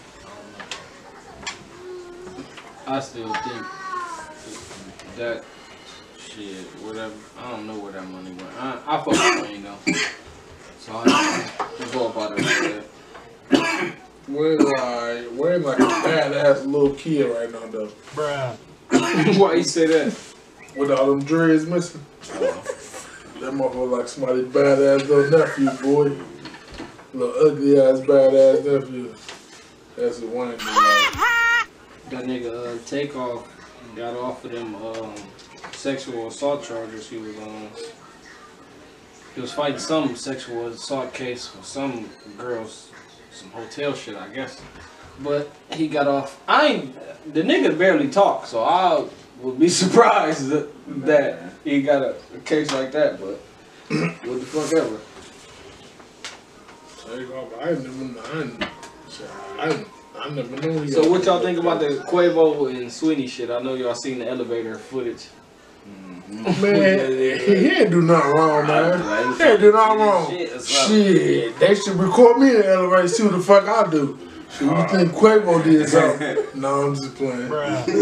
I don't know. I still think that shit, whatever. I don't know where that money went. I, I fuck with Wayne though, so I just go about it like that. Wayne like, Wayne like a badass little kid right now though. Bruh. Why you say that? With all them dreads missing. That motherfucker like somebody badass little nephew, boy. Little ugly ass badass nephew. That's what Wayne do like. That nigga uh, Takeoff got off of them um, sexual assault charges he was on. He was fighting some sexual assault case for some girls, some hotel shit, I guess. But he got off. I ain't. The nigga barely talk, so I'll would be surprised that, that he got a, a case like that, but what the fuck ever. I never, I, I, I never knew. So what y'all think about the Quavo and Sweeney shit? I know y'all seen the elevator footage. Mm-hmm. Man, he, he ain't do nothing wrong, man. He ain't do nothing wrong. Shit, shit, they should record me in the elevator, see what the fuck I do. Shit, you think Quavo did something? No, I'm just playing.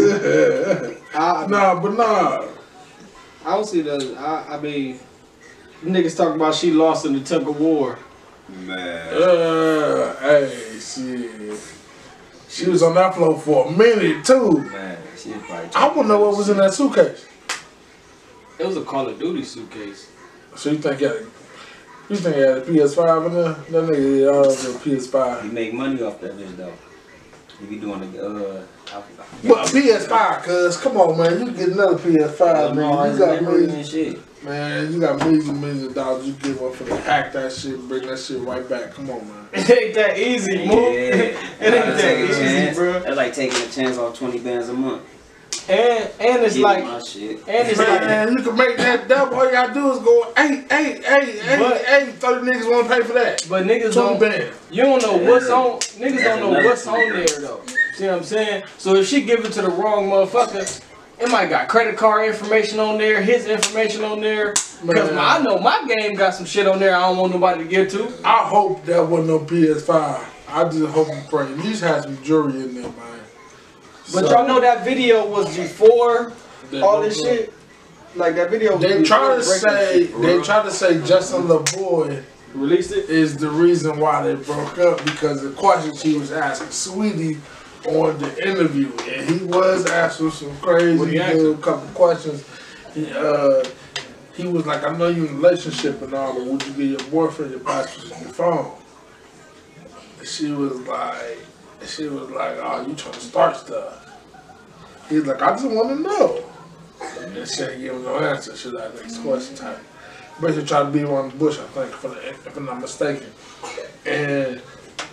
I, nah, but nah. I don't see the. I, I mean, niggas talking about she lost in the tug of war. Man. Uh, hey, shit. She was on that floor for a minute too. Man, she probably I wanna know what was in that suitcase. It was a Call of Duty suitcase. So you think he had a, you think he had a P S five in there? That nigga had all the P S five. He make money off that bitch though. He be doing the uh. Well, P S five, cuz come on, man, you can get another P S five, man. You got millions and shit. Man, you got millions and millions of dollars you give up for to hack that shit, bring that shit right back. Come on, man. It ain't that easy, move. Yeah, it ain't that easy, chance. bro. That's like taking a chance off twenty bands a month. And and it's Give like, my shit. and it's man, like, you can make that double. All you gotta do is go, hey, hey, hey, hey, but, hey, thirty niggas wanna pay for that. But niggas don't, bands. you don't know what's on, niggas don't know what's on there though. See what I'm saying? So if she give it to the wrong motherfucker, it might got credit card information on there, his information on there. Because I know my game got some shit on there I don't want nobody to get to. I hope that wasn't no P S five. I just hope and pray. At least have some jewelry in there, man. But So, y'all know that video was before all this shit? Like that video was They try to before say, they try to say Justin LaBoy released it is the reason why they broke up because the questions he was asking Sweetie on the interview, and he was asking some crazy good couple questions. He, uh, he was like, "I know you in a relationship and all, but would you give your boyfriend your password and your phone?" And she was like, she was like, "Oh, you trying to start stuff?" He's like, "I just want to know." And then she didn't give him no answer. She was like, "Next question time." Basically, tried to beat around the bush, I think, if I'm, if I'm not mistaken. And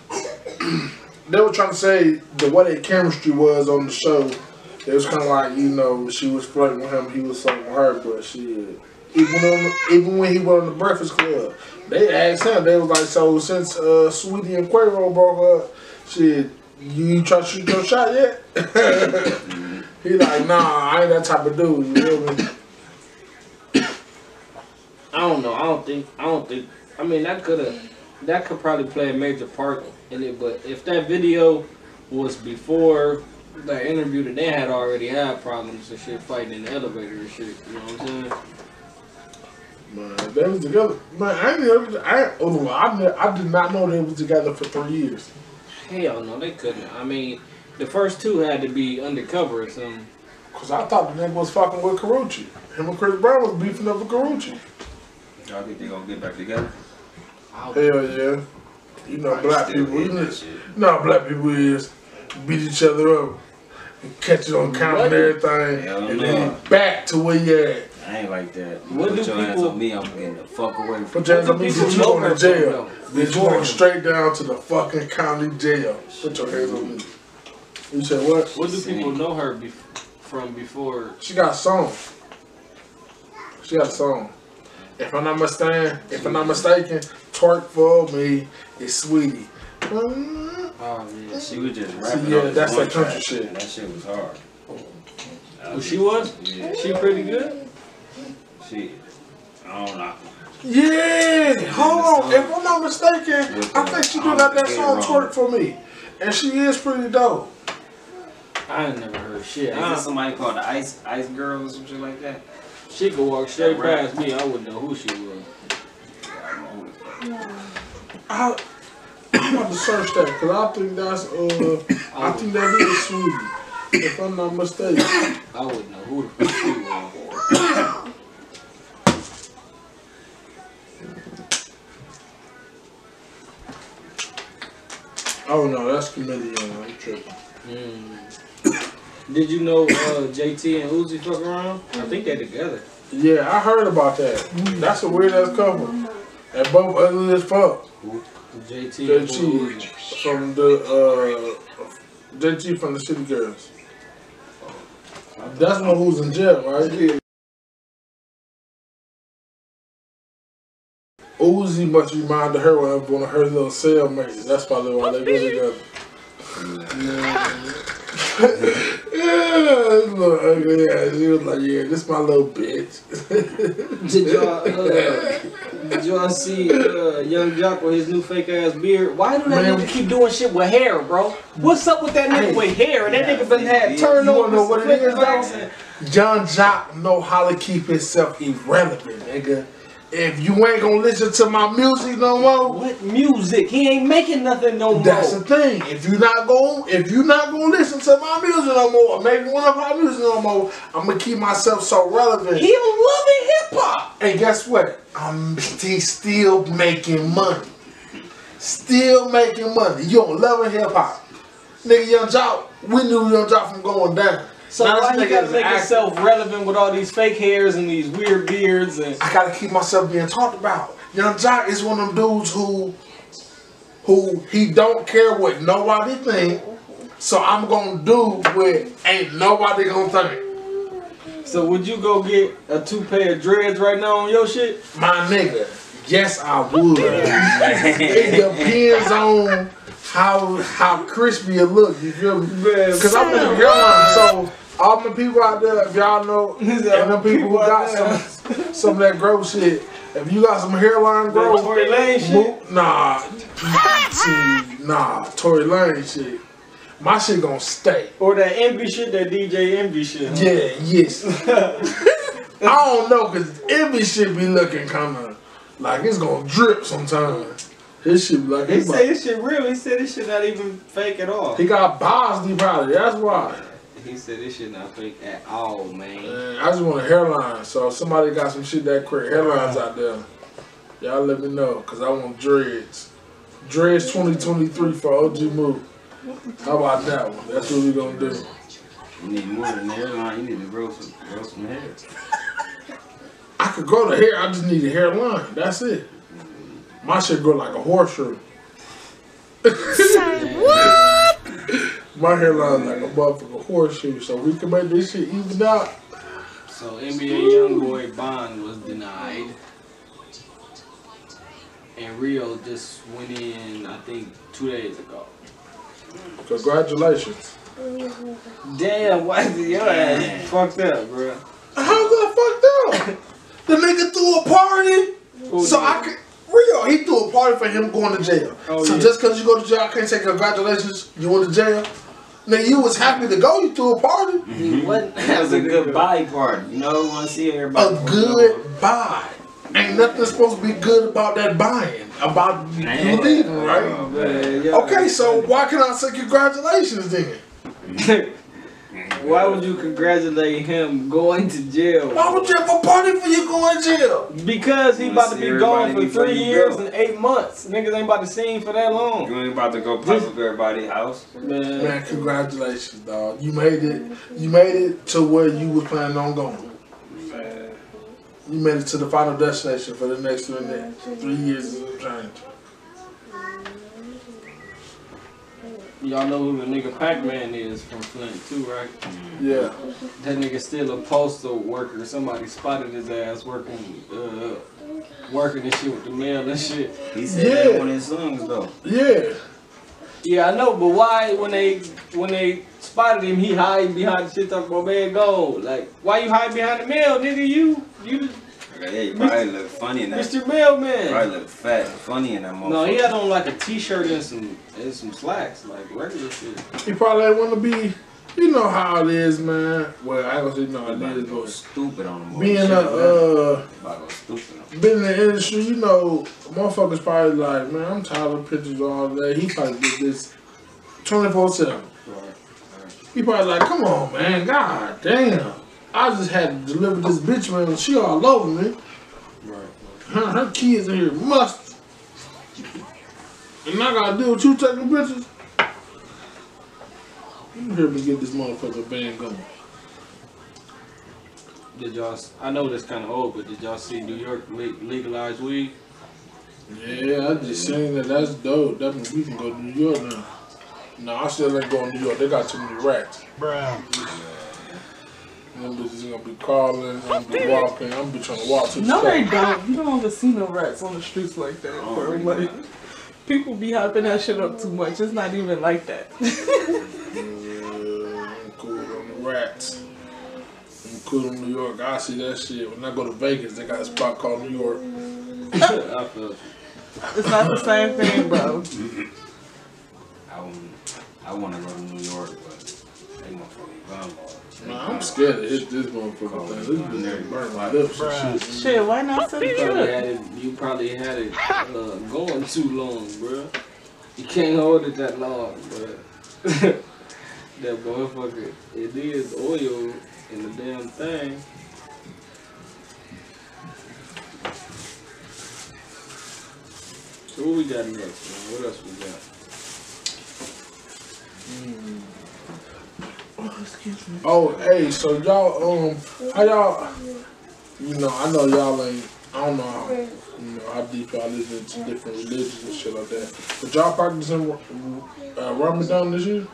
they were trying to say the way their chemistry was on the show. It was kind of like, you know, she was flirting with him, he was flirting with her, but she, even on, even when he went on the Breakfast Club, they asked him. They was like, "So since uh, Sweetie and Quavo broke up, shit, you try to shoot your shot yet?" He like, "Nah, I ain't that type of dude." You feel me? I don't know. I don't think. I don't think. I mean, that could have. That could probably play a major part in it. But if that video was before that interview, that they had already had problems and shit, fighting in the elevator and shit. You know what I'm saying? Man, they was together. Man, I ain't never. I oh, I, ne- I did not know they was together for three years. Hell no, they couldn't. I mean, the first two had to be undercover or something. Cause I thought the nigga was fucking with Karuchi. Him and Chris Brown was beefing up with Karuchi. Y'all think they gonna get back together? Hell yeah. You know, black people. You know, you know how black people is. Beat each other up and catch it on count and everything. Hell and no. then back to where you at. I ain't like that. What Put do your hands people- on me, I'm getting the fuck away from Put your hands on me, people bitch, you know going her to jail. from, Bitch, you going straight down to the fucking county jail. Put your hands on me. You said what? What do people know her be- from before? She got a song. She got a song. If I'm not mistaken, if I'm not mistaken, Twerk for Me is Sweetie. Mm. Oh yeah, She was just rapping. See, yeah, on that's one that country track, shit. and That shit was hard. Oh, she was. Yeah. She pretty good. Shit. I don't know. Yeah, hold on. If I'm not mistaken, I think she do got that song Twerk for Me, and she is pretty dope. I ain't never heard shit. Is I, there somebody called the Ice Ice Girl or some shit like that? she could walk straight past me. I wouldn't know who she was. I, I'm about to search that because I think that's uh, I think that is Sweetie. If I'm not mistaken. I wouldn't know who the fuck she was. Oh no, that's Chameleon. I'm tripping. Mm. Did you know uh, J T and Uzi fuck around? I think they together. Yeah, I heard about that. That's a weird ass couple. And both ugly as fuck. J T J and T Uzi. from the uh, J T from the City Girls. That's one who's in jail, right? Yeah. Uzi must remind her of one of her little cellmates. That's probably why they go together. Yeah. Yeah, look ugly ass. She was like, yeah, this my little bitch. Did y'all, uh, did y'all see uh, Young Jock with his new fake ass beard? Why do that Man. nigga keep doing shit with hair, bro? What's up with that nigga Hey. with hair? That nigga been had You turnovers. wanna know what it is, flashbacks, though? and- John Jock know how to keep himself irrelevant, nigga. If you ain't gonna listen to my music no more, What music? He ain't making nothing no more. that's the thing. If you not going, if you not gonna listen to my music no more, or maybe one of my music no more, I'm gonna keep myself so relevant. He don't love it hip hop. And guess what? I'm st- still making money. Still making money. You don't love hip hop, nigga. Young Jock, we knew Young Jock from going down. So Now why this he nigga gotta is make an actor. himself relevant with all these fake hairs and these weird beards and I gotta keep myself being talked about. Young Jock is one of them dudes who, who he don't care what nobody think. So I'm gonna do what ain't nobody gonna think. so would you go get a two pair of dreads right now on your shit? My nigga, yes I would. It depends on how how crispy it look. You feel me? Because I'm in the hairline, so all the people out there, if y'all know, and the people who got some some of that growth shit, if you got some hairline growth, Tory Lane shit? move- nah, see, nah, Tory Lane shit. My shit gonna stay. Or that Envy shit, that D J Envy shit. Huh? Yeah, yes. I don't know, cause every shit be looking kind of like it's gonna drip sometimes. His shit be like He he, said this shit real. He said this shit not even fake at all. he got Bosley probably. That's why. He said this shit not fake at all, man. Man, I just want a hairline. So if somebody got some shit that quick hairlines out there, y'all let me know, cause I want dreads. Dreads twenty twenty-three for O G Move. How about that one? That's what we gonna do. You need more than the hairline. You need to grow some, grow some hair. I could grow the hair. I just need a hairline. That's it. My shit grow like a horseshoe. What? My hairline like a motherfucking horseshoe, so we can make this shit even out. So N B A YoungBoy bond was denied, and Rio just went in, I think, two days ago. Congratulations. Damn, why is your ass fucked up, bro? How's that fucked up? The nigga threw a party, Who so did? I could. Rio, he threw a party for him going to jail. Oh, so yeah. just because you go to jail, I can't say congratulations, you went to jail. Nigga, you was happy to go, you threw a party. He wasn't. That was a good bye party. You know, want to see everybody. A good buy. Ain't nothing supposed to be good about that buying, about you Man. leaving, right? Oh, man, yeah. Okay, so why can I say congratulations then? Why would you congratulate him going to jail? Why would you have a party for you going to jail? Because he Wanna about to see be gone everybody for three before you years go. and eight months. Niggas ain't about to see him for that long. You ain't about to go pop up everybody's house. Man, Man, congratulations, dog. You made it. You made it to where you was planning on going. You made it to the final destination for the next three, three years of change. y'all know who the nigga Pac-Man is from Flint too, right? Yeah. That nigga still a postal worker. Somebody spotted his ass working, uh, working and shit with the mail and shit. He said Yeah. that in one of his songs though. Yeah. Yeah, I know, but why when they when they spotted him, he hide behind the shit talking about man gold? Like, why you hide behind the mail, nigga? You you Yeah, he probably look funny in that. Mister Mailman. Probably look fat and funny in that motherfucker. No, he had on like a t-shirt and some and some slacks, like regular shit. He probably ain't want to be. You know how it is, man. Well, I ain't gonna say you know how About it to is, go but stupid on him. being a uh, About to go stupid on him. been in the industry, you know, motherfuckers probably like, man, I'm tired of pictures all day. He probably did this twenty-four seven. He probably like, come on, man, god damn. I just had to deliver this bitch, man. She all over me. Right. Her, her kids in here must. And I gotta deal with you taking pictures. You hear me get this motherfucker band going. Did y'all? I know this kind of old, but did y'all see New York le- legalize weed? Yeah, I just seen that. That's dope. That means we can go to New York now. No, I still ain't going to New York. They got too many rats. Bruh. Them bitches gonna be crawling, gonna be walking. I'm gonna be trying to walk to the No, store. they don't. You don't ever see no rats on the streets like that, Oh, bro. really? Like, people be hyping that shit up too much. It's not even like that. Yeah, I'm cool on the rats. I'm cool in New York. I see that shit. When I go to Vegas, they got a spot called New York. I feel It's not the same thing, bro. I, wouldn't- I want to go to New York, but they motherfucking gun laws. Nah, I'm scared to hit this motherfucker thing. This bitch burn my lips and shit. Shit, why not send you a probably trip? had it. You probably had it uh, going too long, bro. You can't hold it that long, bro. That motherfucker. It is oil in the damn thing. So what we got next, man? What else we got? Mm. Oh, excuse me. Oh, hey, so y'all, um, how y'all, you know, I know y'all ain't, I don't know how, you know, how deep y'all listen to different religions and shit like that. But y'all practicing uh, Ramadan this year?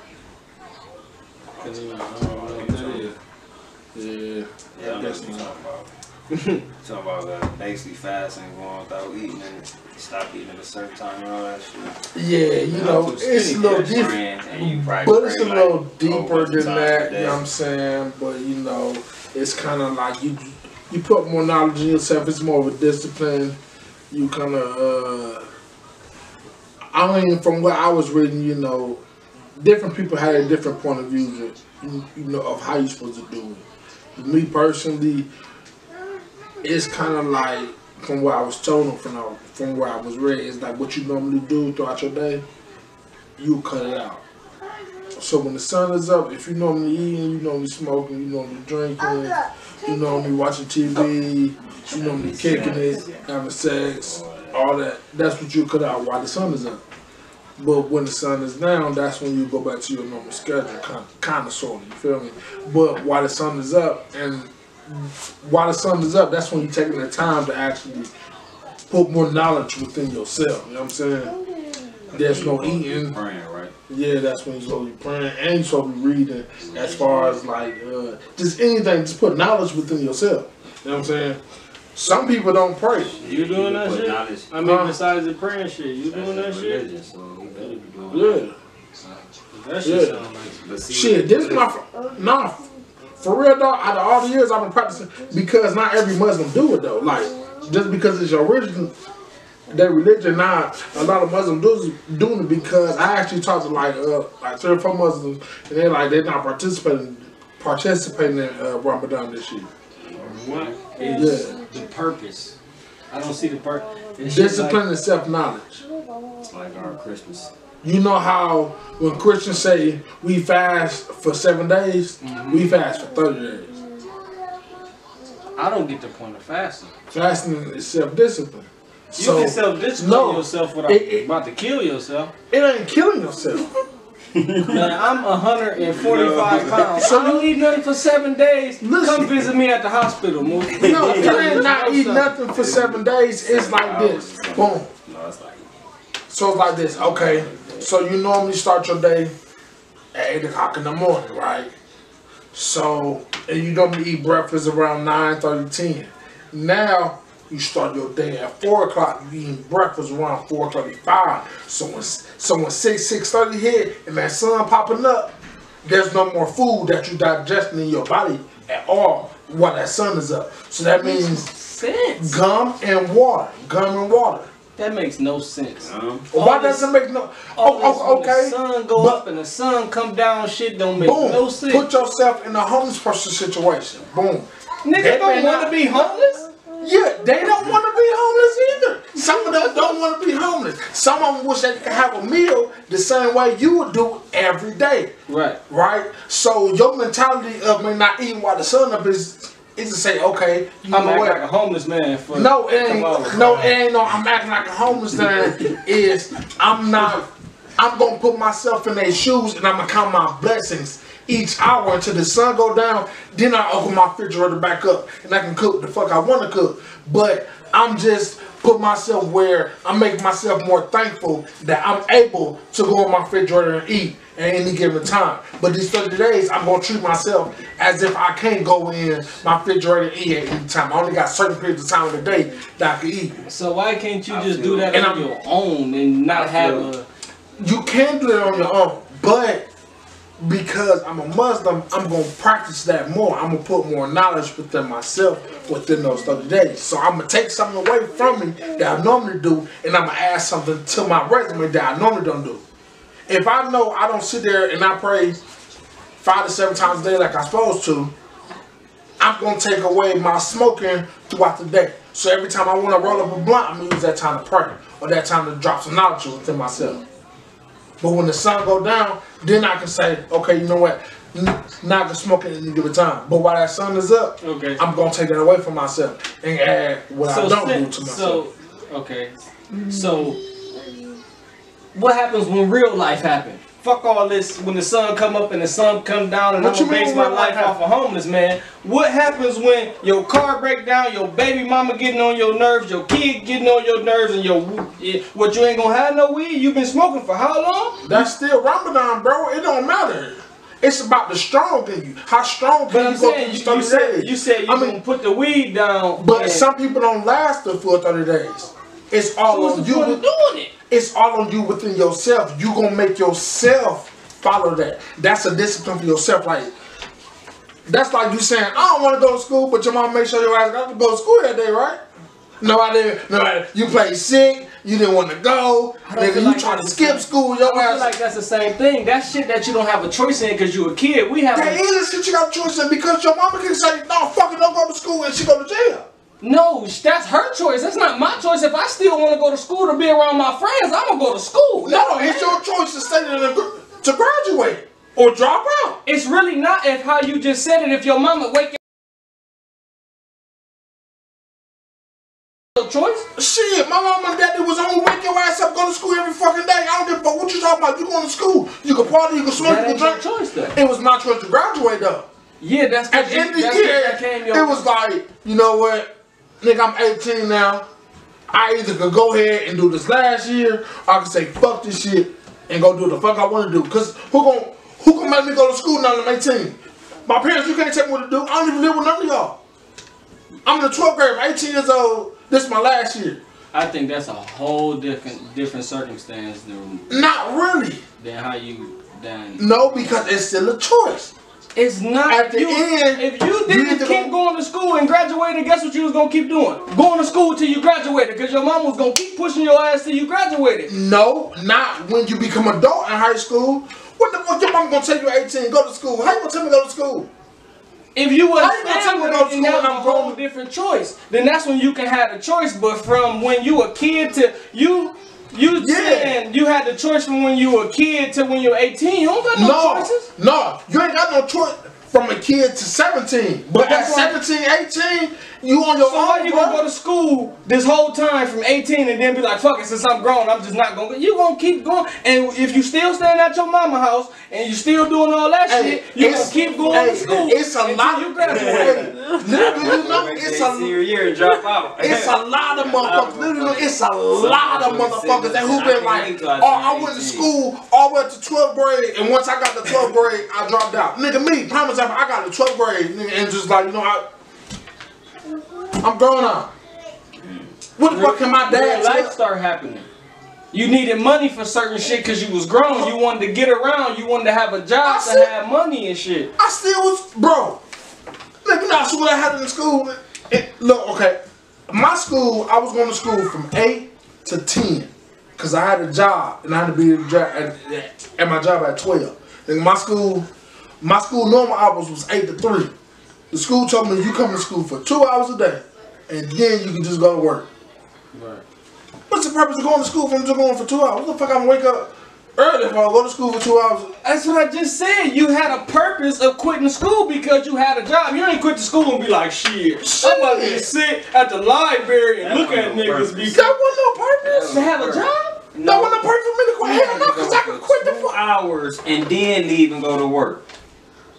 Cause you know, I don't know what that is. Yeah. Yeah, I know what you're talking about. Talking about uh, basically fasting, going without eating, and stop eating at a certain time and all that shit. Yeah, you know, it's a little different. And you probably But it's a pray, little like, deeper whole bunch than of times that, a you day. know what I'm saying? But, you know, it's kind of like you you put more knowledge in yourself. It's more of a discipline. You kind of, uh, I mean, from what I was reading, you know, different people had a different point of view, you, you know, of how you're supposed to do it. Me personally, it's kind of like, from what I was told, from, I, from where I was read, it's like what you normally do throughout your day, you cut it out. So when the sun is up, if you normally eating, you normally smoking, you normally drinking, you normally watching T V, you normally kicking it, having sex, all that, that's what you cut out while the sun is up. But when the sun is down, that's when you go back to your normal schedule, kind of, kind of sort of, you feel me? But while the sun is up, and while the sun is up, that's when you're taking the time to actually put more knowledge within yourself, you know what I'm saying? There's no eating. Praying, right? Yeah, that's when you're supposed to be praying and you're supposed to be reading as far as like, uh, just anything, just put knowledge within yourself, you know what I'm saying? Some people don't pray. You doing that Put shit? knowledge. I mean, Huh? besides the praying shit, you doing that That's shit? religion, so you better be doing Yeah. That shit Yeah. sound like But see, Shit, this is my, fir- nah, for real though, out of all the years I've been practicing, because not every Muslim do it though. Like, just because it's your religion, their religion, now a lot of Muslims do doing it because I actually talked to like, uh, like three or four Muslims, and they're like, they're not participating, participating in uh, Ramadan this year. what is Yeah. the purpose? I don't see the purpose. Discipline and self-knowledge. it's like our Christmas. You know how when Christians say we fast for seven days, we fast for thirty days. I don't get the point of fasting. Fasting is self-discipline. You So can self-discipline no, yourself without it- it- about to kill yourself. it ain't killing yourself. Man, I'm one hundred forty-five pounds. So I don't eat nothing for seven days. Listen. Come visit me at the hospital, Mook. No, it ain't not eating nothing for seven days. It's like this. Boom. No, it's like So it's like this. Okay. So you normally start your day at eight o'clock in the morning, right? So, and you normally eat breakfast around nine thirty, ten. Now, you start your day at four o'clock, you eating breakfast around four thirty-five. So when, so when six, six thirty hit and that sun popping up, there's no more food that you digesting in your body at all while that sun is up. So that means Sense. gum and water, gum and water. That makes no sense. um, Why this- does it make no? All this, Oh, when okay. the sun go But- up and the sun come down, shit don't make Boom. no sense. Put yourself in a homeless person situation. Boom. Niggas They don't may want to not- be homeless. Yeah, they don't want to be homeless either. Some of them don't want to be homeless. Some of them wish they could have a meal the same way you would do every day. Right. Right? So your mentality of me not eating while the sun up is is to say, okay, you I'm know acting what? like a homeless man for No, it come on. ain't. No, it ain't. No, I'm acting like a homeless man. Is I'm not. I'm gonna put myself in their shoes and I'm gonna count my blessings each hour until the sun go down. Then I open my refrigerator back up and I can cook the fuck I want to cook. But I'm just put myself where I make myself more thankful that I'm able to go in my refrigerator and eat at any given time. But these thirty days, I'm gonna treat myself as if I can't go in my refrigerator and eat at any time. I only got certain periods of time in the day that I can eat. So why can't you I just feel do that and on I'm- your own and not I have feel- a? You can do it on your own, but because I'm a Muslim, I'm gonna practice that more. I'm gonna put more knowledge within myself within those thirty days. So I'm gonna take something away from me that I normally do, and I'm gonna add something to my resume that I normally don't do. If I know I don't sit there and I pray five to seven times a day like I'm supposed to, I'm gonna take away my smoking throughout the day. So every time I wanna roll up a blunt, I'm gonna use that time to pray or that time to drop some knowledge within myself. But when the sun go down, then I can say, okay, you know what? N- Not to smoke at any given time. But while that sun is up, Okay. I'm gonna take it away from myself and add what I don't sin- do to myself. So, okay. So, what happens when real life happens? Fuck all this when the sun come up and the sun come down and What I'm you gonna mean base my real life life off a homeless man. What happens when your car break down, your baby mama getting on your nerves, your kid getting on your nerves, and your what you ain't gonna have no weed? You been smoking for how long? That's still Ramadan, bro. It don't matter. It's about the strong in you. How strong can But I'm you go saying through you, thirty you said days? you said you I mean, gonna put the weed down. but and- some people don't last the full thirty days. It's all so what's on the you. point of doing it? It's all on you within yourself. You gonna make yourself follow that. That's a discipline for yourself. Like that's like you saying, I don't want to go to school, but your mom make sure your ass got to go to school that day, right? No, I didn't. No, I didn't. You played sick. You didn't want to go. I don't Nigga, feel you like try to that's the skip same. school. I Your don't feel ass. like that's the same thing. That shit that you don't have a choice in because you a kid. We have. That A, is shit you got a choice in because your mama can say, no, fuck it, don't go to school, and she go to jail. no, that's her choice. That's not my choice. If I still want to go to school to be around my friends, I'm gonna go to school. That No, don't it's matter. your choice to stay there to, gr- to graduate or drop out. It's really not if how you just said it. If your mama wake your choice. Shit, my mom and daddy was on wake your ass up, go to school every fucking day. I don't give a fuck what you talking about. You going to school. You can party, you can smoke, That you ain't can your drink. choice though. It was my choice to graduate though. Yeah, that's At the end of the that's year, that came your, it was like, you know what? Nigga, I'm eighteen now. I either could go ahead and do this last year, or I could say fuck this shit and go do the fuck I want to do. Cause who gon' who gon' make me go to school now that I'm eighteen? My parents, you can't tell me what to do. I don't even live with none of y'all. I'm in the twelfth grade. I'm eighteen years old. This is my last year. I think that's a whole different different circumstance than, Not really. than how you done. No, because it's still a choice. It's not. At the you, end, if you you didn't need to keep go- going to school and graduated, guess what you was gonna keep doing? Going to school till you graduated, because your mom was gonna keep pushing your ass till you graduated. No, not when you become adult in high school. What the fuck your mom gonna tell you eighteen, go to school? How you gonna tell me to go to school? If you was How you gonna tell me to go to and school that when was I'm a whole grown? different choice, then that's when you can have a choice. But from when you a kid to you, you Yeah. saying you had the choice from when you were a kid to when you're eighteen. You don't got no, No, choices. no, you ain't got no choice from a kid to seventeen. But at that's why- seventeen, eighteen, you on your So why own, you bro. gonna go to school this whole time from eighteen and then be like, fuck it, since I'm grown, I'm just not gonna go. You gonna keep going. And if you still staying at your mama house and you still doing all that Hey, shit, you gonna it's- keep going hey, to school. it's a until lot- you graduate. Hey, literally, you know, it's a senior year and drop out. It's a lot of motherfuckers. Literally, it's a lot of motherfuckers that who been like, oh, I went to school all the way up to twelfth grade, and once I got to twelfth grade, I dropped out. Nigga, me, prime example, I got to twelfth grade, nigga, and just like, you know, I, I'm grown up. What the fuck can my dad Real life tell? start happening. You needed money for certain shit because you was grown. You wanted to get around. You wanted to have a job I to said- have money and shit. I still was, bro. Nigga, you know how school I had in school? It, look, okay, my school, I was going to school from eight to ten. Cause I had a job and I had to be at, at, at my job at twelve. Nigga, my school, my school normal hours was eight to three. The school told me you come to school for two hours a day, and then you can just go to work. Right. What's the purpose of going to school if I'm just going for two hours? What the fuck I'm gonna wake up early if I go to school for two hours? That's what I just said. You had a purpose of quitting school because you had a job. You ain't quit the school and be like, shit, I'm about to Shit. sit at the library and That look at wasn't no niggas purpose. because That wasn't no purpose. to have a job? That wasn't no purpose for me to quit. Hell no, cause I could quit the two fuck. hours and then leave and go to work.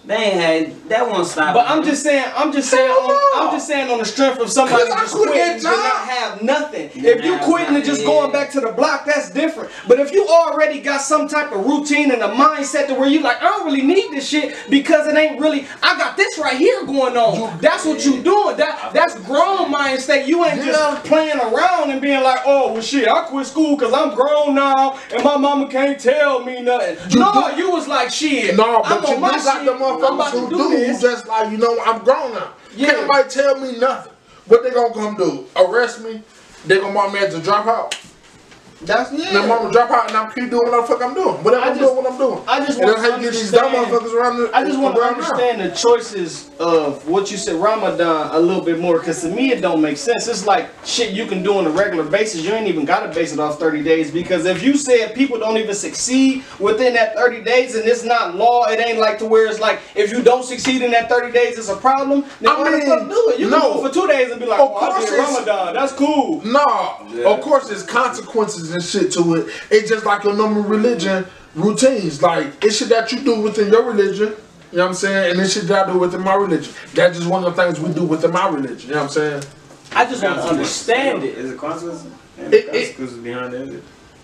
They ain't had that one stop. But I'm just saying, I'm just saying, on, I'm just saying on the strength of somebody just quitting and not have nothing. If you quitting and just going back to the block, that's different. But if you already got some type of routine and a mindset to where you like, I don't really need this shit because it ain't really, I got this right here going on. That's what you doing. That that's grown mindset. You ain't just playing around and being like, oh well shit, I quit school because I'm grown now and my mama can't tell me nothing. You no, do. You was like shit. No, but I'm you on my got shit. the motherfuckers who do, who just like, you know, I'm grown now. Yeah. Can't nobody tell me nothing. What they gonna come do? Arrest me? They gonna want me at the dropout? That's yeah. Then mama drop out and I'm keep doing what the fuck I'm doing. Whatever I I'm just, doing, what I'm doing. I just and want that's how you get these dumb motherfuckers around the I just want to understand now. The choices of what you said, Ramadan, a little bit more. Because to me, it don't make sense. It's like shit you can do on a regular basis. You ain't even got to base it off thirty days. Because if you said people don't even succeed within that thirty days and it's not law, it ain't like to where it's like if you don't succeed in that thirty days, it's a problem. Then I why mean, the fuck do it? You no. can do it for two days and be like, oh, I did Ramadan. That's cool. No, yeah. Of course there's consequences and shit to it. It's just like your normal religion routines. Like, it's shit that you do within your religion, you know what I'm saying? And it's shit that I do within my religion. That's just one of the things we do within my religion, you know what I'm saying? I just want to understand it. Is it consequences? It, consequences behind it?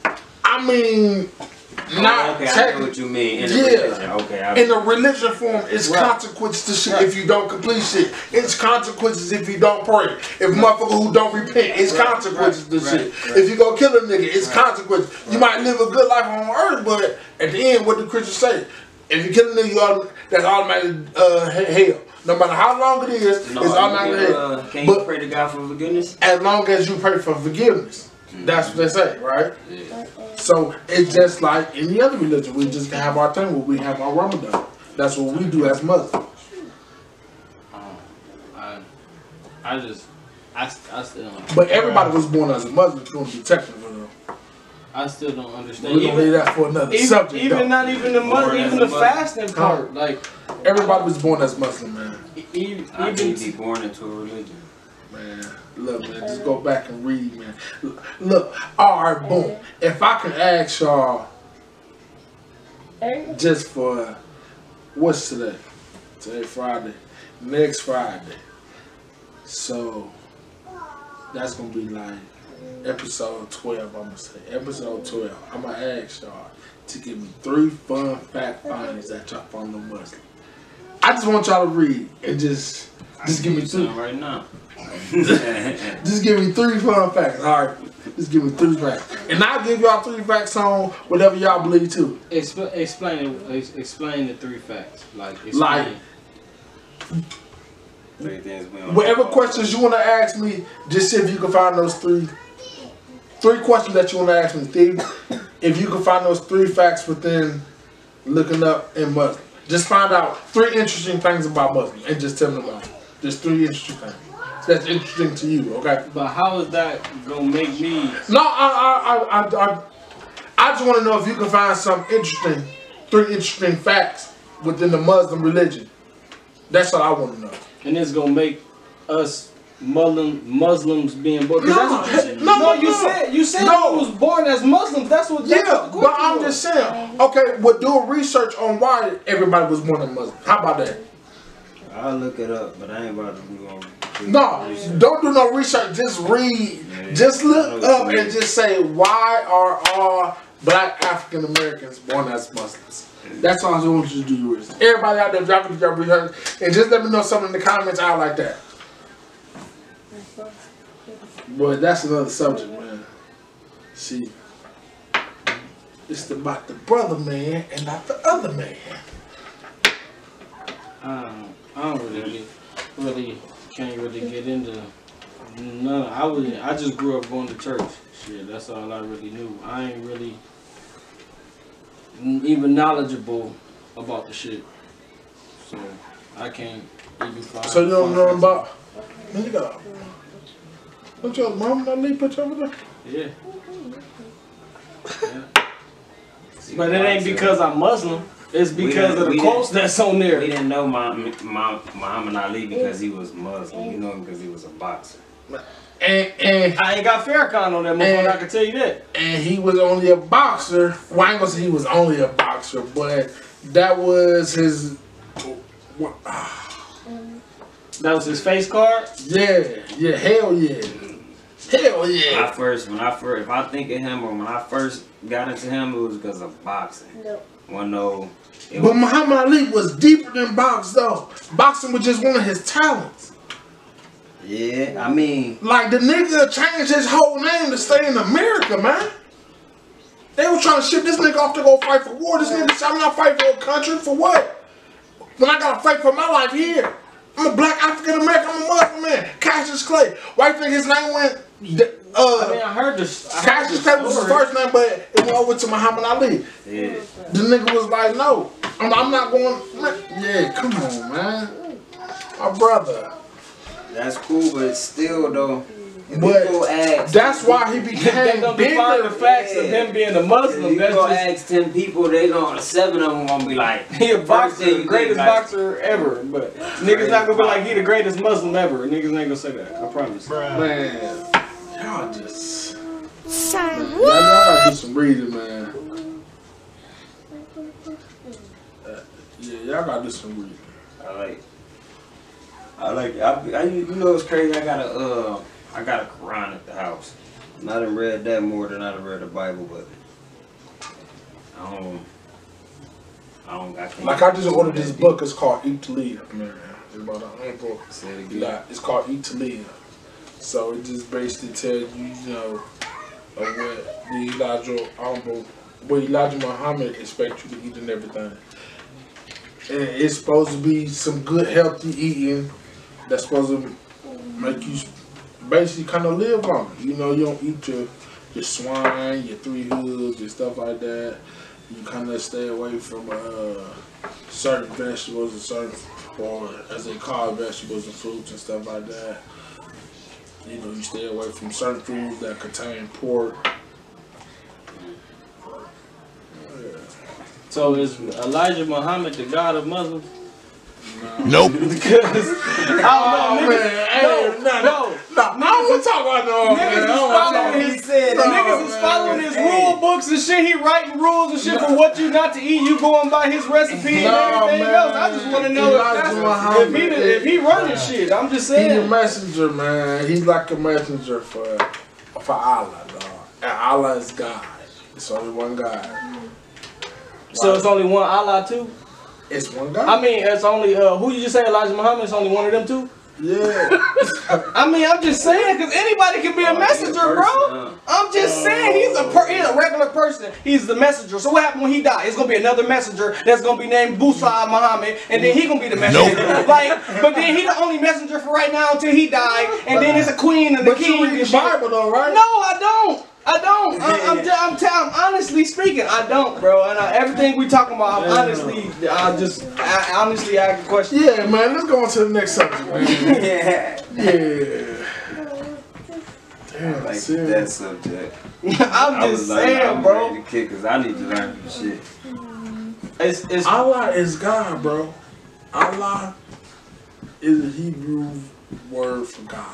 I mean, not oh, okay, I know what you mean. In yeah. religion. Okay, I in the religion form, it's right. consequences to shit right. if you don't complete shit. It's consequences if you don't pray. If motherfucker who don't repent, it's right. consequences right. to right. shit. Right. If you go kill a nigga, it's right. consequences. Right. You might live a good life on earth, but at the end, what do Christians say? If you kill a nigga, you autom that's automatic uh, hell. No matter how long it is, no, it's automatic can, hell. Uh, can but you pray to God for forgiveness? As long as you pray for forgiveness. Mm-hmm. That's what they say, right? Yeah. So it's just like any other religion. We just have our thing where we have our Ramadan. That's what we do as Muslims. Um, I, I just, I, I still don't. But everybody was born as a Muslim. It's going to be technical, though. I still don't understand. We're going to leave that for another even, subject. Even though. not even the Muslim, even the fasting part. Like everybody was born as Muslim, man. Even, I can be born into a religion. Man, look, man, just go back and read, man. Look, all right, boom. If I can ask y'all, just for what's today? Today Friday, next Friday. So that's gonna be like episode twelve. I'm gonna say episode twelve. I'm gonna ask y'all to give me three fun fact findings that y'all found on Muslim. I just want y'all to read and just just give me three right now. Just give me three fun facts. All right, just give me three facts, and I'll give y'all three facts on whatever y'all believe too. Expl explain, ex explain the three facts. Like, explain. like, three things we don't whatever know. questions you want to ask me, just see if you can find those three, three questions that you want to ask me, Steve. If you can find those three facts within looking up in Muslim, just find out three interesting things about Muslim and just tell me about it. Just three interesting things. That's interesting to you, okay? But how is that gonna make me? No, I, I, I, I, I just want to know if you can find some interesting, three interesting facts within the Muslim religion. That's what I want to know. And it's gonna make us Muslim Muslims being born. No, that's what you said. no, no, no, you no. said you said No. you was born as Muslims. That's what. That's Yeah, what the but question I'm was. just saying. Okay, well, do research on why everybody was born a Muslim. How about that? I'll look it up, but I ain't about to do all. No, don't do no research. Just read. Yeah, just look up yeah. and just say, why are all black African Americans born as Muslims? That's all I want you to do. Your research. Everybody out there, y'all can do your research, and just let me know something in the comments. I like that. Boy, that's another subject, man. See, it's about the brother man and not the other man. I don't, I don't really, really can't really get into none. I was, I just grew up going to church. Shit, that's all I really knew. I ain't really even knowledgeable about the shit, so I can't even find. So you don't know about? Man, you got. Don't your mom not leave put you over there? Yeah. yeah. But it ain't because I'm Muslim. It's because of the quotes that's on there. We didn't know my, my, Muhammad Ali because he was Muslim. You know him because he was a boxer. And, and I ain't got Farrakhan on that motherfucker, I can tell you that. And he was only a boxer. Well, I ain't gonna say he was only a boxer, but that was his What? Ah. That was his face card? Yeah, yeah, hell yeah. Hell yeah. When I first, when I first, if I think of him or when I first got into him, it was because of boxing. No. One no. But Muhammad Ali was deeper than box though. Boxing was just one of his talents. Yeah, I mean. Like the nigga changed his whole name to stay in America, man. They was trying to ship this nigga off to go fight for war. This nigga said, I'm not fighting for a country. For what? When I gotta fight for my life here. I'm a black African American. I'm a Muslim man. Cassius Clay. Why you think his name went? Uh, I mean, I heard this. I Cassius heard Clay was his story. first name, but it went over to Muhammad Ali. Yeah. The nigga was like, no, I'm, I'm not going. Man. Yeah, come on, man. My brother. That's cool, but still though. If But you go ask, that's why he They became don't define the bigger. facts of Yeah. him being a if Muslim. you That's go just ask ten people, they gonna seven of them gonna be like, he a first boxer, thing the you greatest think, like, boxer ever. But niggas not gonna be like he the greatest Muslim ever. Niggas ain't gonna say that. I promise. Man, y'all just. Man, y'all, y'all gotta do some reading, man. Uh, yeah, y'all gotta do some reading. I like, I like, I, I, you know what's crazy? I got a, uh, I got a Quran at the house. And I done read that more than I done read the Bible, but I don't, I don't, I can't. Like I just ordered this book. It's called Eat to Live, man. It's about a hundred books. Say it again. Yeah, it's called Eat to Live. So it just basically tells you, you know, of what the Elijah, um, what Elijah Muhammad expects you to eat and everything. And it's supposed to be some good, healthy eating that's supposed to make you basically kind of live on. You know, you don't eat your your swine, your three hooves, and stuff like that. You kind of stay away from uh, certain vegetables and certain, or as they call it, vegetables and fruits and stuff like that. You know, you stay away from certain foods that contain pork. So is Elijah Muhammad the God of Muslims? Nope. Because I Oh, don't know, niggas. man, hey, no, no, no. No, I don't want to talk about no man. Niggas I is don't wanna talk following about- his, said the No, niggas is man. following his Hey. rule books and shit. He writing rules and shit for what you not to eat. You going by his recipe and No, everything man. else. I just want to know if, Elijah that's, Muhammad if he the- if he running shit. I'm just He's a saying. messenger, man. He's like a messenger for for Allah, dog. And Allah is God. It's only one God. So it's only one Allah too. It's one God. I mean, it's only uh, who you just say Elijah Muhammad. It's only one of them two. yeah. I mean, I'm just saying because anybody can be a Oh, he's a messenger, person, bro. huh? I'm just saying he's a per- he's a regular person. He's the messenger. So what happened when he died? It's gonna be another messenger that's gonna be named Busa Muhammad, and then he gonna be the messenger. Like, but then he the only messenger for right now until he died, and then it's a queen and the But you king read and the shit. Bible though, right? No, I don't. I don't. I, I'm, t- I'm, t- I'm honestly speaking, I don't, bro. And I, everything we talking about, I'm honestly, I just, I, honestly, I have a question. Yeah, man. Let's go on to the next subject, man. Yeah. Yeah. Damn, Like serious. that subject. I'm I just was like, saying, I'm bro. ready to kick because I need to learn some shit. It's, it's, Allah is God, bro. Allah is a Hebrew word for God.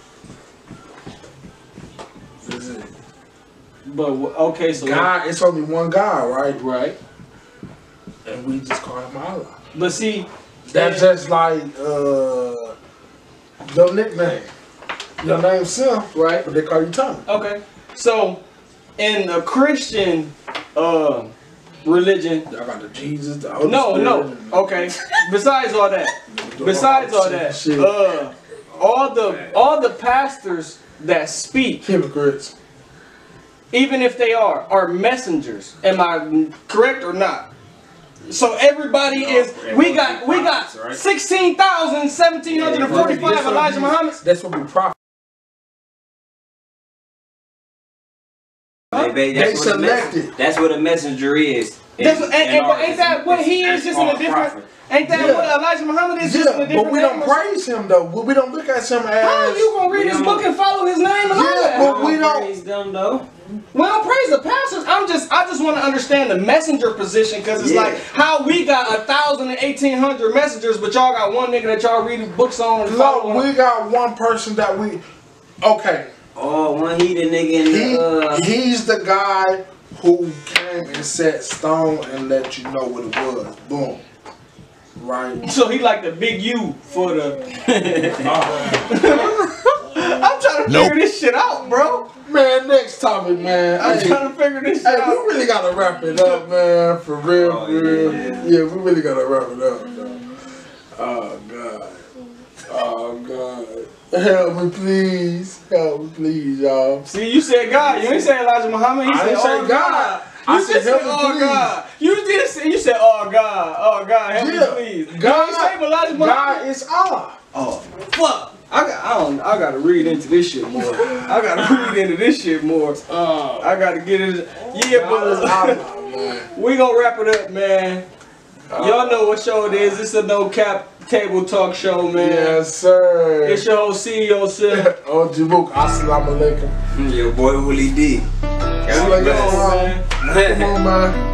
That's it. but okay, so God, it's only one God, right? right. And we just call him Allah. But see, That's just like uh, your nickname. Your name's Sim, right. but they call you Tommy. Okay, so in a Christian uh, religion, Y'all got the Jesus, the Holy no, Spirit. no. and- Okay. Besides all that, besides all that, Shit. uh, all the all the pastors that speak, Hypocrites. even if they are, are messengers. Am I correct or not? So everybody is. We got we got Right. sixteen thousand seventeen hundred and forty-five That's what Elijah we- Muhammad. That's what we profit. They, they, They that's, what a selected. mes- that's what a messenger is. That's in- what, and, in and, but our- ain't that what he is? it's Just in a called different. prophet. Ain't that Yeah. what Elijah Muhammad is? Just in a Yeah, different. but we don't name? praise him though. We we don't look at him as. How you gonna read We his don't- book and follow his name and all Yeah, that? but we don't- praise them though. We don't praise the pastors. I'm just, I just want to understand the messenger position because it's Yeah. like how we got a thousand and eighteen hundred messengers, but y'all got one nigga that y'all reading books on and No, following. we got one person that we. Okay, Oh, one he the nigga in he the uh, he's the guy who came and set stone and let you know what it was. Boom. Right. So he like the big U for the. I'm trying to Nope. figure this shit out, bro. Man, next topic, man. I'm Hey, trying to figure this shit hey, we out. really gotta wrap it up, man. For real, Oh, for real. yeah. Yeah, we really gotta wrap it up, though. Oh, God. Oh, God. Help me, please. Help me, please, y'all. See, you said God. You ain't say Elijah Muhammad. You I said didn't say oh, God. You I just said, said help me, oh please. God. You did say you said oh God. Oh God, help Yeah. me please. God, you ain't say Elijah Muhammad. God is Allah. Oh fuck. I got. I don't. I gotta read into this shit more. I gotta read into this shit more. Uh, I gotta get it. Yeah, God is but Allah, man. we gonna wrap it up, man. Y'all know what show it is. It's a no cap table talk show, man. Yes, sir. It's your whole C E O self. Oh, Jabook, assalamu alaikum. Your boy Willie D. Come on, man. Come on, man.